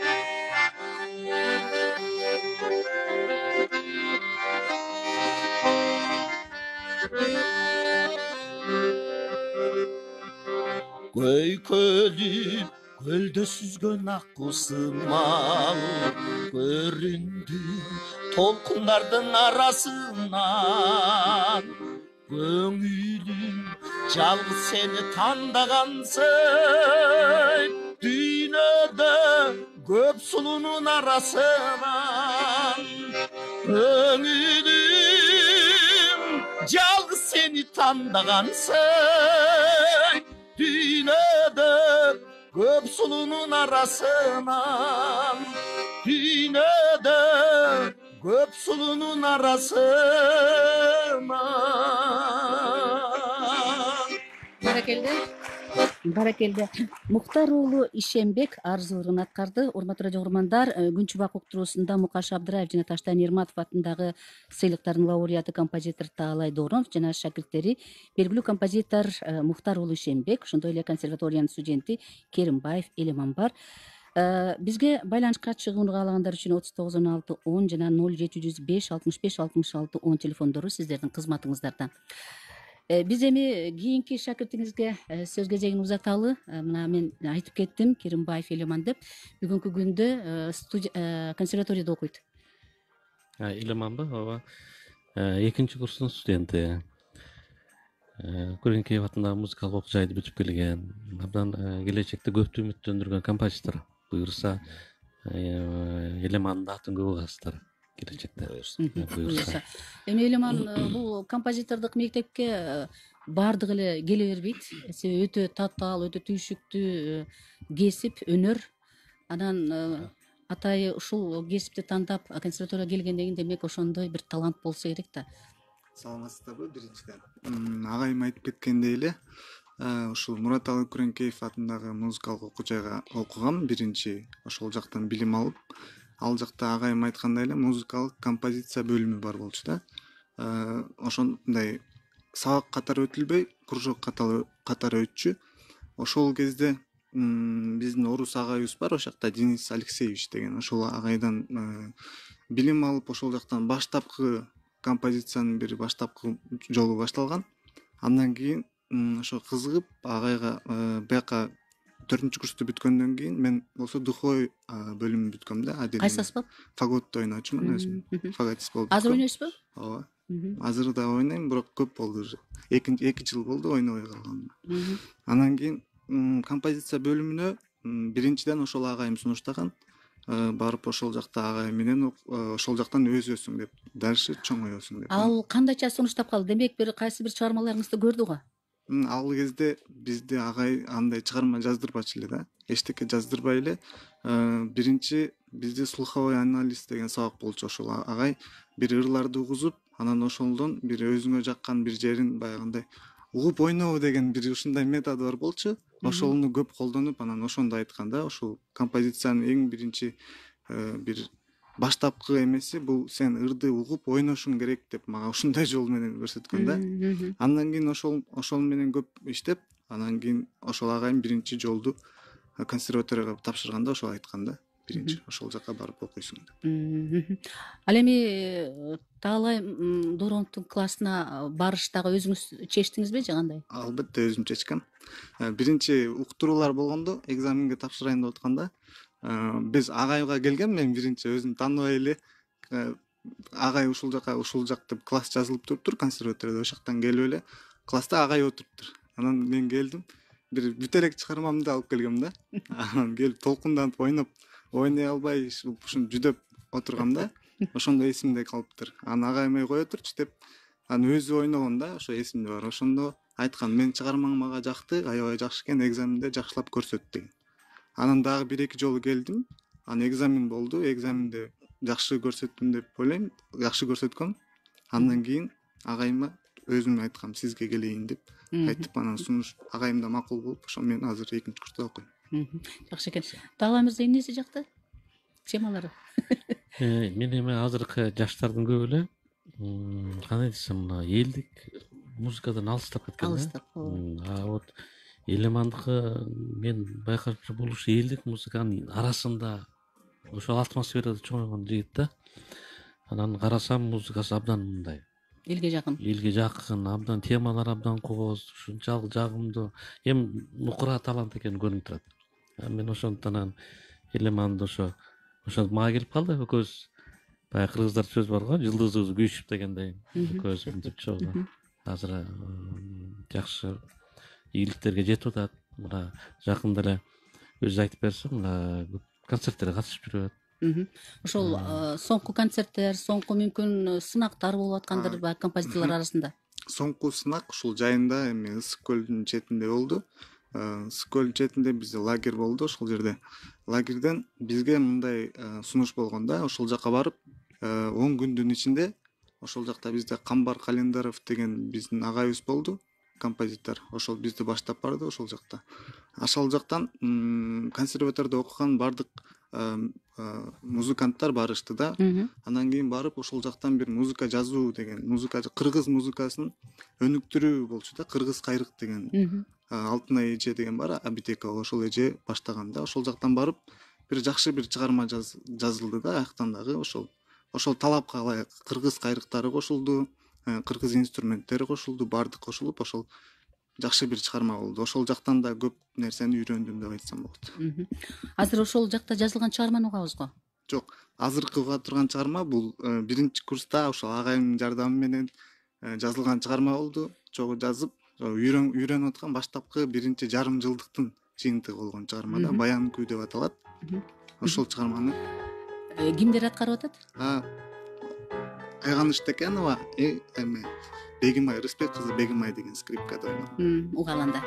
Көйкөлүп көлдө сүзгөн ак кусымал, көрүндүм толкундардын арасынан, көңүлүм жалгыз сени тандагансың, дүйнөдө көп сулуунун арасынан, көңүлүм жалгыз сени тандагансың, дүйнөдө көп сулуунун арасынан, дүйнөдө көп сулуунун арасынан. Баракелде. Баракелде. Мухтар уулу Ишенбек Арзуурун аткарды. Урматтуу радио угармандар, Күнчү Бак уктуруусунда Мукаш Абдыраев жана Таштан Ерматов атындагы сыйлыктардын лауреаты композитор Таалай Доронов жана шакирттери белгилүү композитор Мухтар уулу Ишенбек, ошондой эле консерваториянын студенти Керимбаев Элеман бар. Бизге байланышка чыгууну каалагандар үчүн отуз тогуз он алты он жана ноль жети жүз беш алтымыш беш алтымыш алты он телефондору сиздердин кызматыңыздарда. Э, биз эми кийинки шакиртиңизге э, сөз кезегин узаталы. Э, мына мен айтып кеттим, Керимбаев Элеман деп. Бүгүнкү күндө э, студи- э, консерваторияда окуйт. Элеманбы? Ооба. Экинчи курстун студенти. Күреңкеев атындагы музыкалык окуу жайды бүтүп келген. Абдан келечекте көптү үмүттөндүргөн композитор. Буюрса Элемандын атын көп угасыздар келечекте. Буюрса. Эми Элеман э, бул композитордук мектепке э, баардыгы эле келе бербейт. Себеби өтө татаал, өтө түйшүктүү э, кесип, өнөр. Анан э, атайы ушул кесипти тандап консерваторияга келгенден кийин демек ошондой бир талант болсо керек да. Саламатсыздарбы? Биринчиден агайым айтып кеткендей эле ушул Мураталы Күреңкеев атындагы музыкалык окуу жайга окугам. Биринчи ошол жактан билим алып, ал жакта агайым айткандай эле музыкалык композиция бөлүмү бар болчу да. Ошондой сабак катары өтүлбөй, кружок катары өтчү. Ошол кезде биздин орус агайыбыз бар, ошол жакта Денис Алексеевич деген. Ошол агайдан билим алып, ошол жактан баштапкы композициянын бир баштапкы жолу башталган. Андан кийин ошо кызыгып агайга бияка төртүнчү курсту бүткөндөн кийин мен болсо духовой бөлүмүн бүткөм да. Кайсы аспап? Фаготто ойночумун өзүм. Фаготист болуп. Азыр ойнойсузбу? Ооба. Азыр да ойнойм, бирок көп болду уже. эки жыл болду ойнобой калганыма. Андан кийин композиция бөлүмүнө биринчиден ошол агайым сунуштаган. Барып ошол жакта агайым менен ошол жактан өзөсүң деп, дальше чоңоёсуң деп. Ал кандайча сунуштап калды? Демек бир кайсы бир чыгармаларыңызды көрдү го? Ал кезде бизде агай андай чыгарма жаздырбачу эле да. Эчтеке жаздырбай эле. Биринчи бизде слуховой анализ деген сабак болчу. Ошол агай бир ырларды угузуп, анан ошолдон бир өзүңө жаккан бир жерин баягындай угуп ойноо деген бир ушундай методу бар болчу. Ошону көп колдонуп, анан ошондо айткан да, ошол композициянын эң биринчи бир баштапкы эмеси бул сен ырды угуп ойношуң керек деп мага ушундай жол менен көрсөткөн да. Андан кийин ошол ошол менен көп иштеп, анан кийин ошол агайым биринчи жолду консерваторияга тапшырганда ошол айткан да. Биринчи ошол жака барып окуйсуң деп. Ал эми Таалай Дороновдун классына барыштагы өзүңүз чечтиңизби же кандай? Албетте өзүм чечкем. Биринчи уктуруулар болгондо, экзаменге тапшырайын деп атканда, биз агайга келген, мен биринчи өзүм тааныбай эле агай ушул жака ушул жак деп класс жазылып туруптур консерваторияда, ошол жактан келип эле класста агай отуруптур. Анан мен келдим, бир бүт элек чыгармамды алып келгем да. Анан келип толкунданып ойноп, ойной албай ушун жүдөп отургам да. Ошондо эсимде калыптыр. Анан агайым ой кое турчу деп, анан өзү ойногон да, ошо эсимде бар. Ошондо айткан, мен чыгармаң мага жакты, аябай жакшы экен, экзаменде жакшылап көрсөт деген. Анан дагы бир эки жолу келдим. Анан экзамен болду. Экзаменде жакшы көрсөттүм деп ойлойм, жакшы көрсөткөм. Андан кийин агайыма өзүм айткам, сизге келейин деп айтып, анан сунуш агайым да макул болуп, ошо мен азыр экинчи курста окуйм. Жакшы экен. Таалай мырза эмнеси жакты? Темалары? Мен эми азыркы жаштардын көбү эле кандай десем, мына элдик музыкадан алыстап кеткен да. Алыстап. А вот Элемандыкы мен байкаучу бул ушу элдик музыканын арасында ошол атмосферада чоңойгон жигит да. Анан карасам музыкасы абдан мындай Элге жакын. Элге жакын, абдан темалар абдан кооз, ушунчалык жагымдуу, эми нукура талант экени көрүнүп турат. Мен ошондон Элеманды ошо ошо мага келип калды. Экөөбүз баягы кыргыздар сөз бар го, жылдызыбыз күйүшүп дегендей. Экөөбүз мынтип чогуу. Азыр жакшы ийгиликтерге жетип атат. Мына жакында эле өзү айтып берсе, мына концерттерге катышып жүрөт. Ошол соңку концерттер, соңку мүмкүн сынактар болуп аткандыр баягы композиторлор арасында. Соңку сынак ушул жайында эми Ысык көлдүн четинде болду. Ысык көлдүн четинде бизде лагерь болду. Ошол жерде лагерден бизге мындай сунуш болгон да, ошол жака барып он күндүн ичинде ошол жакта бизде Камбар Календаров деген биздин агайыбыз болду, композитор. Ошол бизди баштап барды ошол жакта. Ошол жактан консерваторияда окуган бардык музыканттар барышты да. Андан кийин барып ошол жактан бир музыка жазуу деген, музыка кыргыз музыкасын өнүктүрүү болчу да, кыргыз кайрык деген. Алтынай эже деген бар, Абитекова, ошол эже баштаган да. Ошол жактан барып бир жакшы бир чыгарма жазылды да, аяктан дагы ошол ошол талапка ылайык кыргыз кайрыктары кошулду. кыргыз инструменттери кошулду, баардык кошулуп ошол жакшы бир чыгарма болду. Ошол жактан да көп нерсени үйрөндүм деп айтсам болот. Азыр ошол жакта жазылган чыгарманы угабызго? Жок, азыркы уга турган чыгарма бул биринчи курста ошол агайымдын жардамы менен жазылган чыгарма болду. Чогуу жазып, үйрөнүп аткан баштапкы биринчи жарым жылдыктын жыйынтыгы болгон чыгарма да, Баян күй деп аталат. Ошол чыгарманы кимдер аткарып атат? Айганыш Текенова, эме Бегимай, Рыспек кызы Бегимай деген скрипкада ойнойт. Угаланда.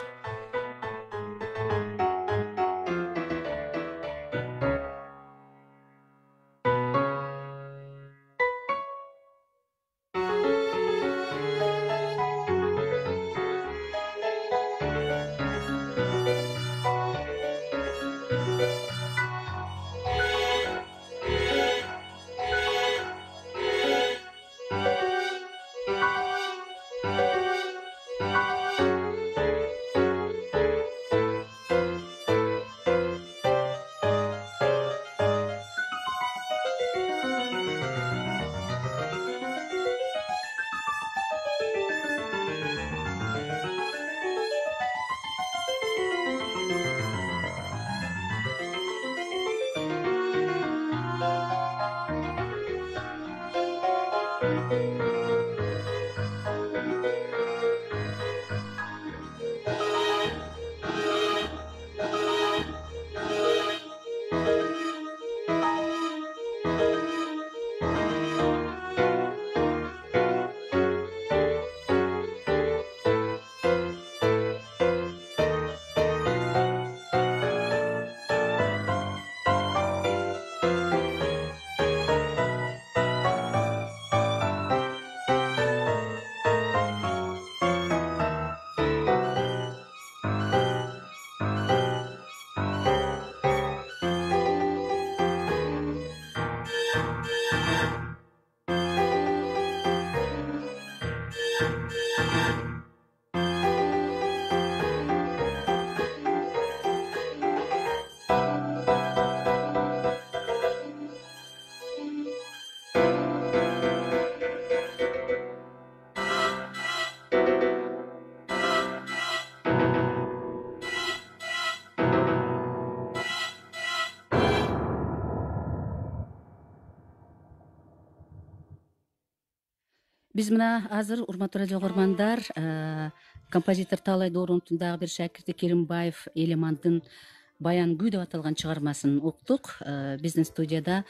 Биз мына азыр урматтуу радио көргөндөр композитор Таалай Дооруновдун дагы бир шакирти Керимбаев Элемандын Баян күй деп аталган чыгармасын уктук. Биздин студияда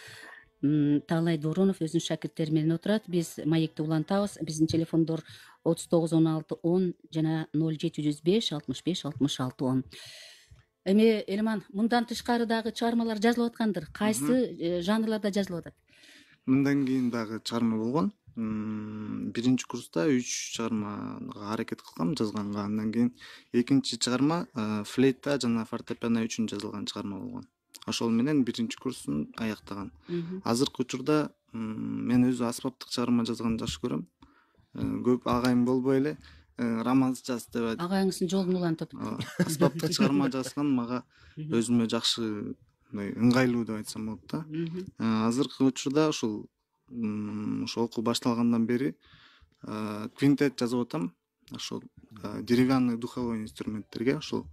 Таалай Дооронов өзүнүн шакирттери менен отурат. Биз маекти улантабыз. Биздин телефондор отуз тогуз он алты он жана ноль жети жүз беш алтымыш беш алтымыш алты он. Эми Элеман, мындан тышкары дагы чыгармалар жазылып аткандыр. Кайсы жанрларда жазылып атат? Мындан кийин дагы чыгарма болгон. Биринчи курста үч чыгармага аракет кылгам жазганга. Андан кийин экинчи чыгарма флейта жана фортепиано үчүн жазылган чыгарма болгон. Ошол менен биринчи курсун аяктаган. Азыркы учурда мен өзү аспаптык чыгарма жазганды жакшы көрөм. Көп агайым болбой эле романс жаз деп айтып. Агайыңыздын жолун улантып. Аспаптык чыгарма жазган мага өзүмө жакшы ыңгайлуу деп айтсам болот да. Азыркы учурда ушул ошо окуу башталгандан бери квинтет жазып атам. Ошол деревянный духовой инструменттерге, ошол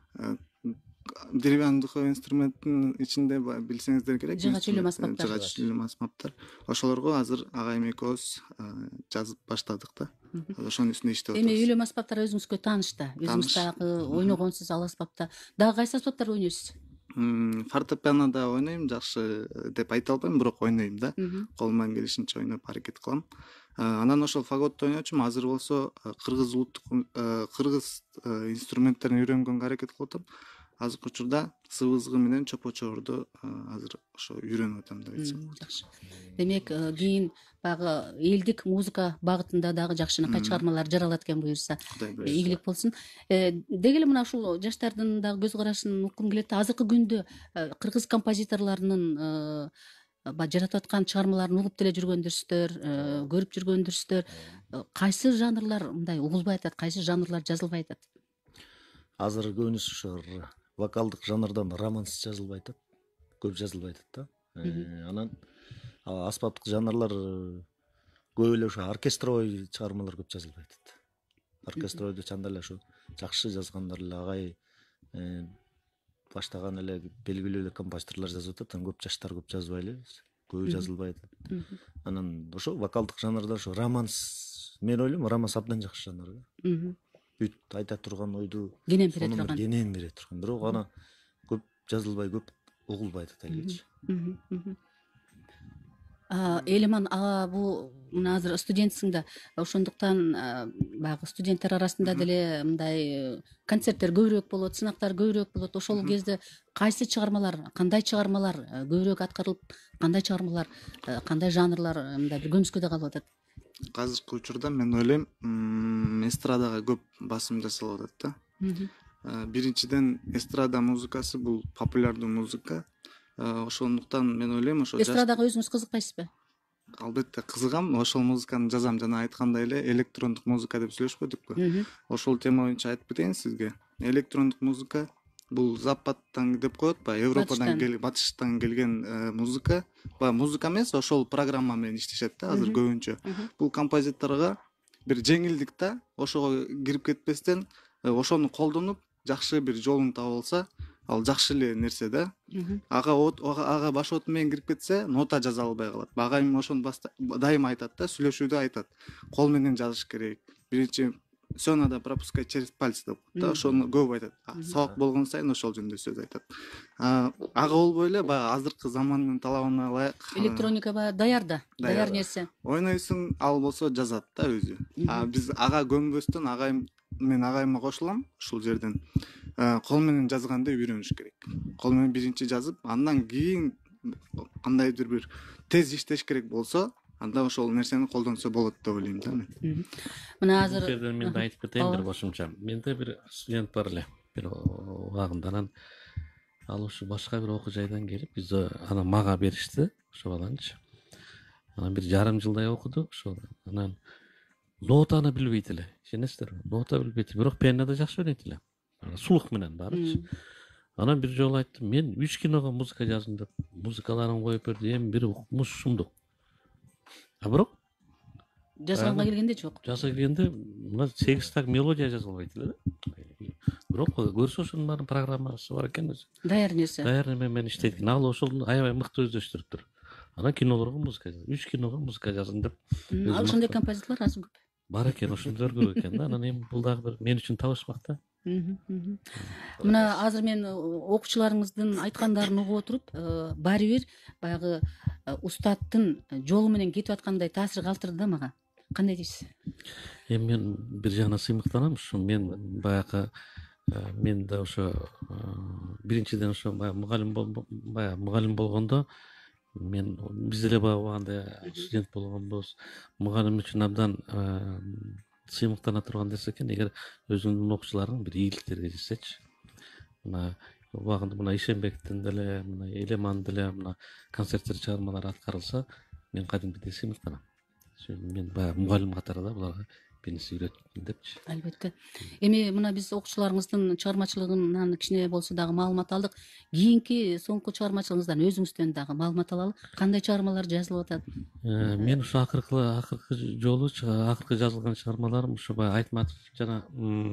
деревянный духовой инструменттин ичинде билсеңиздер керек, жыгач аспаптар. Жыгач аспаптар. Ошолорго азыр агайым экөөбүз жазып баштадык да. Ошонун үстүндө иштеп атабыз. Эми үйлөм аспаптар өзүңүзгө тааныш да. Өзүңүз дагы ойногонсуз ал аспапта. Дагы кайсы аспаптар ойнойсуз? Фортепианода ойнойм, жакшы деп айта албайм, бирок ойнойм да. Колумдан келишинче ойноп аракет кылам. Анан ошол фаготто ойночумун. Азыр болсо кыргыз улуттук кыргыз инструменттерин үйрөнгөнгө аракет кылып атам. Азыркы учурда сыбызгы менен чопо чорду азыр ошо үйрөнүп атам деп айтсам. Жакшы. Демек, кийин баягы элдик музыка багытында дагы жакшынакай чыгармалар жаралат экен буюрса. Ийгилик болсун. Деги эле мына ушул жаштардын дагы көз карашын уккум келет да. Азыркы күндө кыргыз композиторлорунун жаратып аткан чыгармаларын угуп деле жүргөндүрсүздөр, көрүп жүргөндүрсүздөр. Кайсы жанрлар мындай угулбай атат, кайсы жанрлар жазылбай атат? Азыр көбүнчө ошо вокалдык жанрдан романс жазылбай атат. Көп жазылбай атат да. Анан аспаптык жанрлар көп эле ошо оркестровой чыгармалар көп жазылбай атат. Оркестровойдо чанда эле ушу жакшы жазгандар эле агай баштаган эле белгилүү эле композиторлор жазып атат, анан көп жаштар көп жазбай эле, көбү жазылбай атат. Анан ошо вокалдык жанрда ошо романс, мен ойлойм романс абдан жакшы жанр да. Бүт айта турган ойду кенен бере турган. Кенен бере турган. Бирок ана көп жазылбай, көп угулбай атат элечи. Элеман ага бул мына азыр студентсиң да, ошондуктан баягы студенттер арасында деле мындай концерттер көбүрөөк болот, сынактар көбүрөөк болот. Ошол кезде кайсы чыгармалар, кандай чыгармалар көбүрөөк аткарылып, кандай чыгармалар, кандай жанрлар мындай бир көмүскөдө калып атат? Азыркы учурда мен ойлойм, эстрадага көп басым жасалып атат да. Биринчиден эстрада музыкасы бул популярдуу музыка. Ошондуктан мен ойлойм, ошо эстрадага өзүңүз кызыкпайсызбы? Албетте кызыгам, ошол музыканы жазам, жана айткандай эле электрондук музыка деп сүйлөшпөдүкпү? Ошол тема боюнча айтып кетейин сизге. Электрондук музыка бул западтан деп коет баягы, Европадан келген, батыштан келген музыка. Баягы музыка эмес, ошол программа менен иштешет да азыр көбүнчө. Бул композиторго бир жеңилдик да, ошого кирип кетпестен, ошону колдонуп, жакшы бир жолун таап алса, ал жакшы эле нерсе да. Ага ага баш оту менен кирип кетсе, нота жаза албай калат. Агайым ошону дайыма айтат да, сүйлөшүүдө айтат. Кол менен жазыш керек. Биринчи всё надо пропускать через пальцы деп да, ошону көп айтат. Сабак болгон сайын ошол жөнүндө сөз айтат. Ага болбой эле баягы азыркы замандын талабына ылайык электроника баягы даяр да, даяр нерсе. Ойнойсуң, ал болсо жазат да өзү. А биз ага көнбөстөн, агайым мен агайыма кошулам ушул жерден. Кол менен жазганды үйрөнүш керек. Кол менен биринчи жазып, андан кийин кандайдыр бир тез иштеш керек болсо, анда ошол нерсени колдонсо болот деп ойлойм да мен. Мына азыр бул жерден мен да айтып кетейин бир кошумча. Менде бир студент бар эле, бир убагында, анан ал ушу башка бир окуу жайдан келип, бизде анан мага беришти, ошо баланчы. Анан бир жарым жылдай окуду, ошо анан нотаны билбейт эле. Ишенесиздерби? Нота билбейт, бирок пианода жакшы ойнойт эле. Сулук менен баарычы. Анан бир жолу айттым, мен үч киного музыка жаздым деп, музыкаларын коюп берди, эми бир укмуш сумдук. А бирок жазганга келгенде жок. Жазга келгенде мына сегиз так мелодия жаза албайт эле да. Бирок көрсө ошонун баарын программасы бар экен өзү. Даяр нерсе. Даяр неме менен иштейт экен. Ал ошол аябай мыкты өздөштүрүптүр. Анан кинолорго музыка жаздым. үч киного музыка жаздым деп. Ал ошондой композиторлор азыр көп. Бар экен, ошондор көп экен да. Анан эми бул дагы бир мен үчүн табышмак да. Мына азыр мен окуучуларыңыздын айткандарын угуп отуруп, баары бир баягы устаттын жолу менен кетип аткандай таасир калтырды да мага. Кандай дейсиз? Эми мен бир жагынан сыймыктанам, ушу мен баягы мен да ошо биринчиден ошо баягы мугалим баягы мугалим болгондо мен биз деле баягы убагында студент болгонбуз. Мугалим үчүн абдан сыймыктана турган нерсе экен, эгер өзүңдүн окуучуларың бир ийгиликтерге жетсечи. Мына убагында мына Ишенбектин деле, мына Элеман деле мына концерттер чыгармалары аткарылса, мен кадимкидей сыймыктанам. Мен баягы мугалим катары да буларга бир нерсе үйрөттүм депчи. Албетте. Эми мына биз окуучуларыңыздын чыгармачылыгынан кичине болсо дагы маалымат алдык. Кийинки соңку чыгармачылыгыңыздан өзүңүздөн дагы маалымат алалы. Кандай чыгармалар жазылып атат? Мен ушу акыркы акыркы жолу акыркы жазылган чыгармаларым ушу баягы Айтматов жана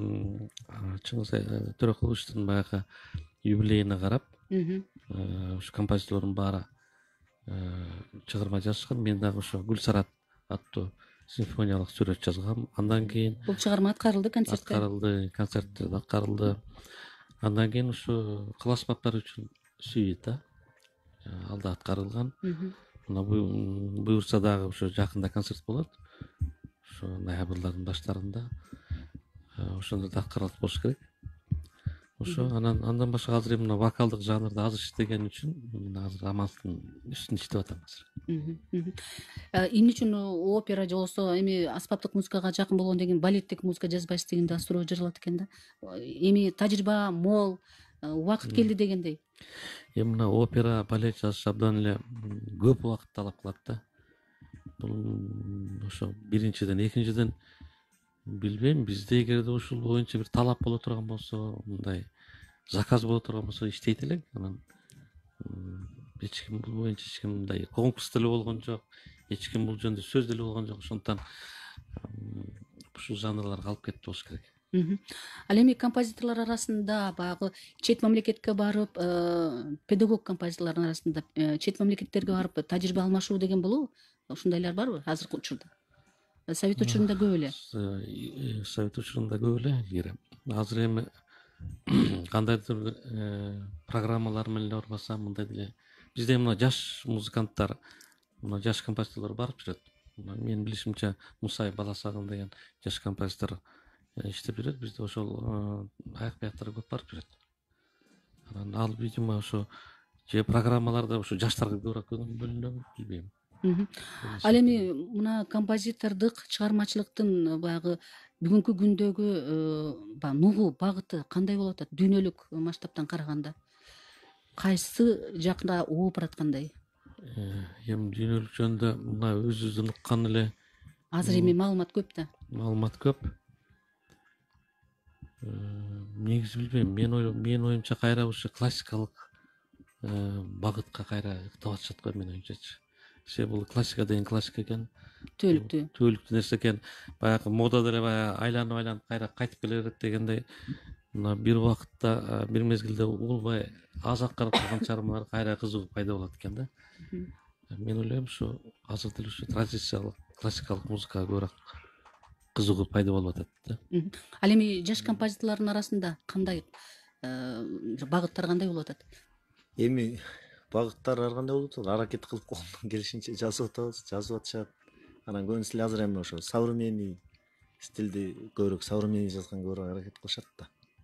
Чыңгыз Төрөкуловичтин баягы юбилейине карап, ушу композиторлордун баары чыгарма жазышкан. Мен дагы ошо Гүлсарат аттуу симфониялык сүрөт жазгам. Андан кийин бул чыгарма аткарылды концертте. Аткарылды, концертте аткарылды. Андан кийин ушу класс аспаптары үчүн сүйүта ал да аткарылган. Мына буюрса дагы ушу жакында концерт болот. Ошо ноябрдын баштарында. Ошондо да аткарылып болуш керек. Ошо анан андан башка азыр мына вокалдык жанрда азыр иштеген үчүн мына азыр романстын үстүндө иштеп атам азыр. Эмне үчүн опера же болбосо эми аспаптык музыкага жакын болгондон кийин балеттик музыка жазбайсыз деген да суроо жаралат экен да. Эми тажрыйба мол, убакыт келди дегендей. Эми мына опера, балет жазыш абдан эле көп убакыт талап кылат да. Бул ошо биринчиден, экинчиден билбейм, бизде эгерде ушул боюнча бир талап боло турган болсо, мындай заказ боло турган болсо иштейт элек. Анан эч ким бул боюнча эч ким мындай конкурс деле болгон жок. эч ким бул жөнүндө сөз деле болгон жок. Ошондуктан ушул жанрлар калып кетти болуш керек. Ал эми композиторлор арасында баягы чет мамлекетке барып, педагог композиторлордун арасында чет мамлекеттерге барып тажрыйба алмашуу деген болобу? Ушундайлар барбы азыркы учурда? Совет учурунда көп эле. Совет учурунда көп эле илгери. Азыр эми кандайдыр бир программалар менен барбасам мындай деле бизде мына жаш музыканттар, мына жаш композиторлор барып жүрөт. Менин билишимче Мусаев Баласагын деген жаш композитор иштеп жүрөт. Бизде ошол аяк бияктар көп барып жүрөт. Анан ал видимо ошо же программаларда ошо жаштарга көбүрөөк көңүл бөлүнөбү билбейм. Ал эми мына композитордук чыгармачылыктын баягы бүгүнкү күндөгү баягы нугу багыты кандай болуп атат? Дүйнөлүк масштабтан караганда кайсы жакка ооп бараткандай? Эми дүйнөлүк жөнүндө мына өзүбүздүн уккан эле азыр эми маалымат көп да. Маалымат көп. Негизи билбейм. Мен ойлойм, менин оюмча кайра ушу классикалык багытка кайра ыктап атышат го менин оюмчачы. Себеби бул классика деген классика экен. Түбөлүктүү. Түбөлүктүү нерсе экен. Баягы мода деле баягы айланып айланып кайра кайтып келе берет дегендей. Мына бир убакытта, бир мезгилде убулбай аз аткарып калган чыгармалар кайра кызыгуу пайда болот экен да. Мен ойлойм, ушу азыр деле ушу традициялык классикалык музыкага көбүрөөк кызыгуу пайда болуп атат да. Ал эми жаш композиторлордун арасында кандай багыттар кандай болуп атат? Эми багыттар ар кандай болуп атат? Аракет кылып колунан келишинче жазып атабыз, жазып атышат. Анан көбүнчө эле азыр эми ошо современный стилди көбүрөөк современный жазганга көбүрөөк аракет кылышат да.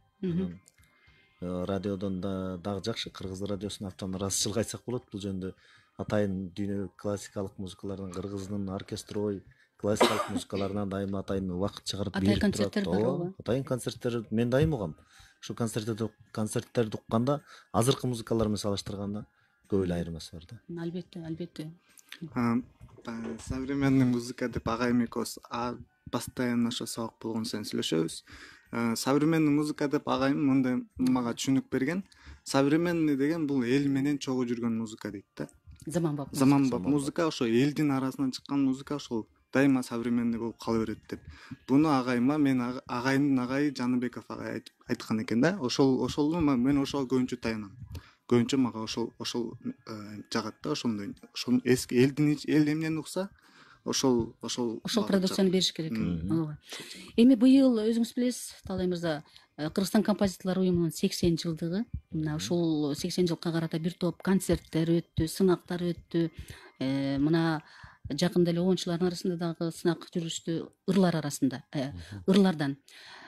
Радиодон да дагы жакшы, Кыргыз радиосунун автономдук ыраазычылык айтсак болот. Бул жөнүндө атайын дүйнөлүк классикалык музыкалардын, Кыргыздын оркестровой классикалык музыкаларынан дайыма атайын убакыт чыгарып берип турат. Атайын концерттер барбы? Атайын концерттер мен дайым угам. Ушул концерттерди концерттерди укканда азыркы музыкалар менен салыштырганда көп эле айырмасы бар да. Албетте, албетте. Современный музыка деп агайым экөөбүз постоянно ошо сабак болгон сайын сүйлөшөбүз. Современный музыка деп агайым мындай мага түшүнүк берген. Современный деген бул эл менен чогуу жүргөн музыка дейт да. Заманбап. Заманбап музыка, ошо элдин арасынан чыккан музыка ошол дайыма современный болуп кала берет деп. Буну агайыма мен агайымдын агайы Жаныбеков агай айткан экен да. Ошол ошол мен ошого көбүнчө таянам. Көбүнчө мага ошол ошол жагат да, ошондой ошол эски элдин эл эмнени укса, ошол ошол ошол продукцияны бериш керек. Ооба. Эми быйыл өзүңүз билесиз, Талай мырза, Кыргызстан композиторлор уюмунун сексен жылдыгы. Мына ушул сексен жылга карата бир топ концерттер өттү, сынактар өттү. Мына жакында эле оюнчулардын арасында дагы сынак жүрүштү, ырлар арасында, ырлардан.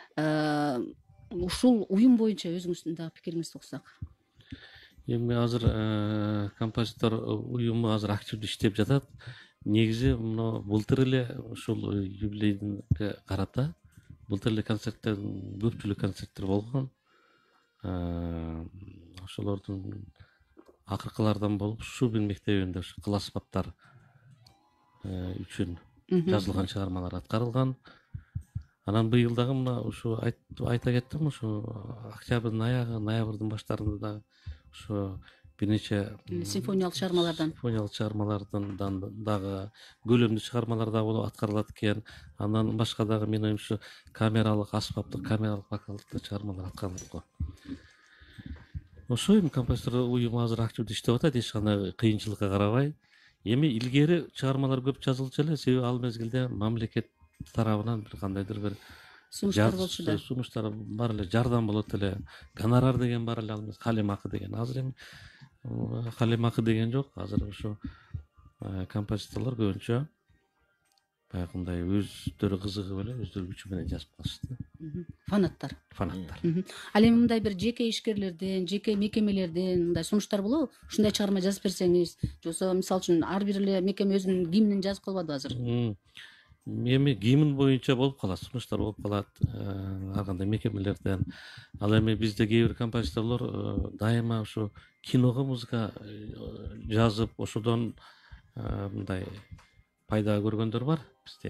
Ушул уюм боюнча өзүңүздүн дагы пикириңизди уксак. Эми азыр композитор уюму азыр активдүү иштеп жатат. Негизи мына былтыр эле ушул юбилейге карата былтыр эле концерттер, көпчүлүк концерттер болгон. Ошолордун акыркылардан болуп Шубин мектебинде ушу кыл аспаптар үчүн жазылган чыгармалар аткарылган. Анан быйыл дагы мына ушу айта кеттим, ушу октябрдын аягы, ноябрдын баштарында дагы ушу бир нече симфониялык чыгармалардан симфониялык чыгармалардан дагы көлөмдүү чыгармалар да болуп аткарылат экен. Андан башка дагы мен оюмча камералык аспаптык, камералык вокалдык чыгармалар аткарылат го. Ошо эми композитор уюму азыр активдүү иштеп атат, эч кандай кыйынчылыкка карабай. Эми илгери чыгармалар көп жазылчу эле, себеби ал мезгилде мамлекет тарабынан бир кандайдыр бир сунуштар болчу да. Сунуштар бар эле, жардам болот эле. Гонорар деген бар эле, ал эмес калем акы деген. Азыр эми калем акы деген жок. Азыр ошо композиторлор көбүнчө баягындай өздөрү кызыгып эле, өздөрү күчү менен жазып калышты. Фанаттар. Фанаттар. Ал эми мындай бир жеке ишкерлерден, жеке мекемелерден мындай сунуштар болобу? Ушундай чыгарма жазып берсеңиз, жоксо мисалы үчүн ар бир эле мекеме өзүнүн гимнин жазып калбадыбы азыр? Эми гимн боюнча болуп калат, сунуштар болуп калат ар кандай мекемелерден. Ал эми бизде кээ бир композиторлор дайыма ушу киного музыка жазып, ошодон мындай пайда көргөндөр бар бизде.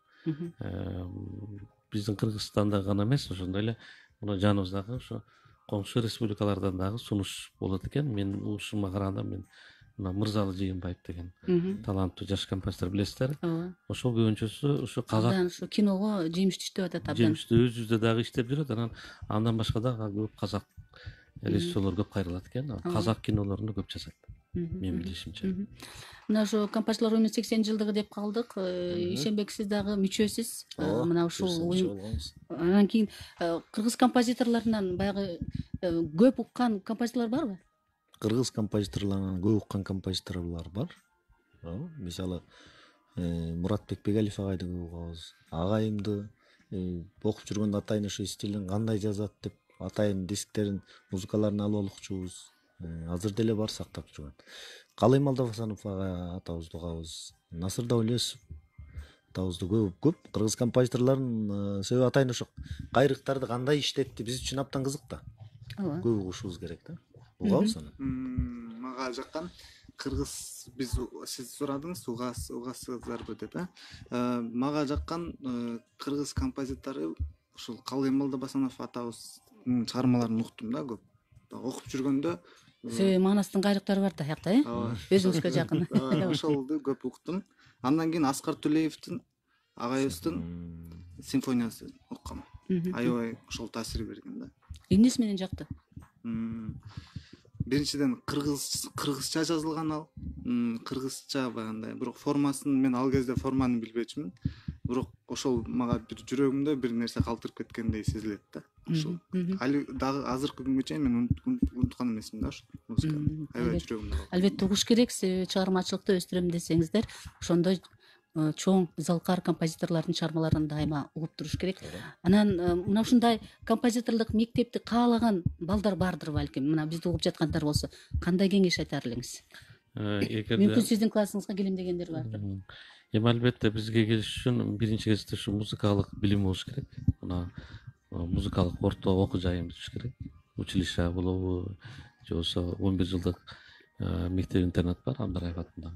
Биздин Кыргызстанда гана эмес, ошондой эле мына жаныбыздагы ошо коңшу республикалардан дагы сунуш болот экен. Мен ушуга караганда мен мына Мырзалы Жыйынбаев деген Мгм. таланттуу жаш композитор билесиздер. Ооба. Ошол көбүнчөсү ушу казак Абдан ушу киного жемиштүү иштеп атат абдан. жемиште өзүбүздө дагы иштеп жүрөт. Анан андан башка дагы көп казак режиссерлор көп кайрылат экен. Казак кинолорунду көп жасайт. Мгм, Менин мгм, билишимче. мгм. Мына ошо композиторлор оюнунун сексен жылдыгы деп калдык. Э, Ишенбек, сиз дагы мүчөсүз. Э, Ооба, Мына ушул жүрсөңүз оюн. болгонбуз. Анан кийин э, кыргыз композиторлорунан баягы э, көп уккан композиторлор барбы? Кыргыз композиторлорунан көп уккан композиторлор бар. Ооба, мисалы э, Муратбек Бегалиев агайды көп угабыз. Агайымды э, окуп жүргөндө атайын ошо стилин кандай жазат деп атайын дисктерин, музыкаларын алып алчубуз. Азыр деле бар сактап жүргөн. Калый Малдабасанов ага атабызды угабыз. Насыр Даулесов атабызды көп көп кыргыз композиторлорунун себеби атайын ошо кайрыктарды кандай иштетти биз үчүн абдан кызык да. Ооба. Көп угушубуз керек да. Угабыз аны. М, мага жаккан кыргыз, биз у- сиз сурадыңыз угас угасыздарбы деп, э Э, мага жаккан э, кыргыз композитору ушул Калый Малдабасанов атабыздын чыгармаларын уктум да көп. Окуп жүргөндө э, Себеби маанасынын кайрыктары бар да аякта, э? ооба. Өзүңүзгө жакын. Ооба, ошолду көп уктум. Андан кийин Аскар Төлеевдин агайыбыздын М, симфониясын уккам. Мгм. Аябай ошол таасир берген да. Эмнеси менен жакты? М, биринчиден кыргыз кыргызча жазылган ал. М, кыргызча баягындай, бирок формасын мен ал кезде форманы билбечүмүн. Бирок ошол мага бир жүрөгүмдө бир нерсе калтырып кеткендей сезилет да. Ошол. Мгм, мгм. Али дагы азыркы күнгө чейин мен унут- унут- унуткан эмесмин да ошол музыканы. Мгм. Аябай Албетте. жүрөгүмдө калды. Албетте угуш керек, себеби чыгармачылыкты өстүрөм десеңиздер, ошондой э, чоң залкар композиторлордун чыгармаларын дайыма угуп туруш керек. Анан э, мына ушундай композиторлук мектепти каалаган балдар бардыр балким. Мына бизди угуп жаткандар болсо, кандай кеңеш айтар элеңиз? Эгерде Мүмкүн сиздин классыңызга келем дегендер бардыр. М, эми албетте бизге келиш үчүн биринчи кезекте ушу музыкалык билим болуш керек. Мына э, музыкалык орто окуу жайын бүтүш керек. Училище болобу же болбосо он бир жылдык э, мектеп интернат бар Абдараев атындагы.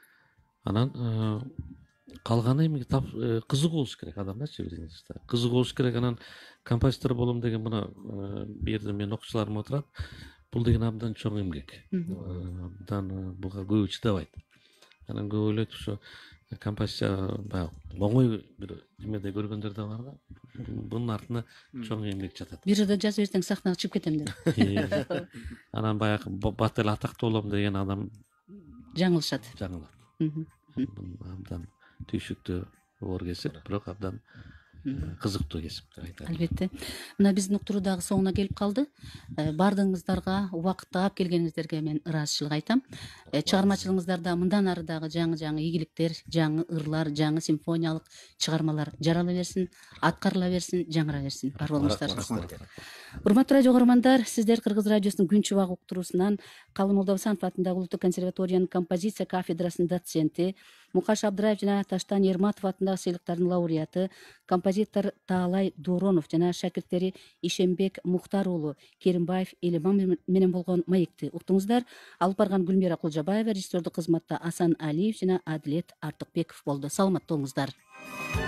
Анан э, калганы эми тап э, кызыгуу болуш керек адамдачы биринчи. Кызыгуу болуш керек. Анан композитор болом деген мына э, бу жерде менин окуучуларым отурат. Бул деген абдан чоң эмгек. Мгм. Э, Абдан э, буга көбү чыдабайт. Анан көп ойлойт ошо композиция баягы оңой бир эмеде көргөндөр да бар да. Бунун артында чоң эмгек жатат. Бир жерде жазып берсең сахнага чыгып кетем деп. Э, Анан баягы б- бат эле атактуу болом деген адам Жаңылышат. жаңылат. Мгм. Бул абдан түйшүктүү оор кесип, бирок абдан Мгм. кызыктуу кесип деп айтайын. Албетте. Мына биздин уктуруу дагы соңуна келип калды. Э, Бардыгыңыздарга, убакытты ап келгениңиздерге мен ыраазычылык айтам. Э, Чыгармачылыгыңыздарда мындан ары дагы жаңы жаңы ийгиликтер, жаңы ырлар, жаңы симфониялык чыгармалар жарала берсин, аткарыла берсин, жаңыра берсин. Бар болуңуздар. Рахмат. Урматтуу радио көрөрмандар, сиздер Кыргыз радиосунун күн чубак уктуруусунан Калый Молдобасанов атындагы Улуттук консерваториянын композиция кафедрасынын доценти, Мукаш Абдыраев жана Таштан Ерматов атындагы сыйлыктардын лауреаты, композитор Таалай Доронов жана шакирттери Ишенбек Мухтар уулу Керимбаев Элиман менен болгон маекти уктуңуздар. Алып барган Гүлмира Кулжабаева, режиссердук кызматта Асан Алиев жана Адилет Артыкбеков болду. Саламатта болуңуздар.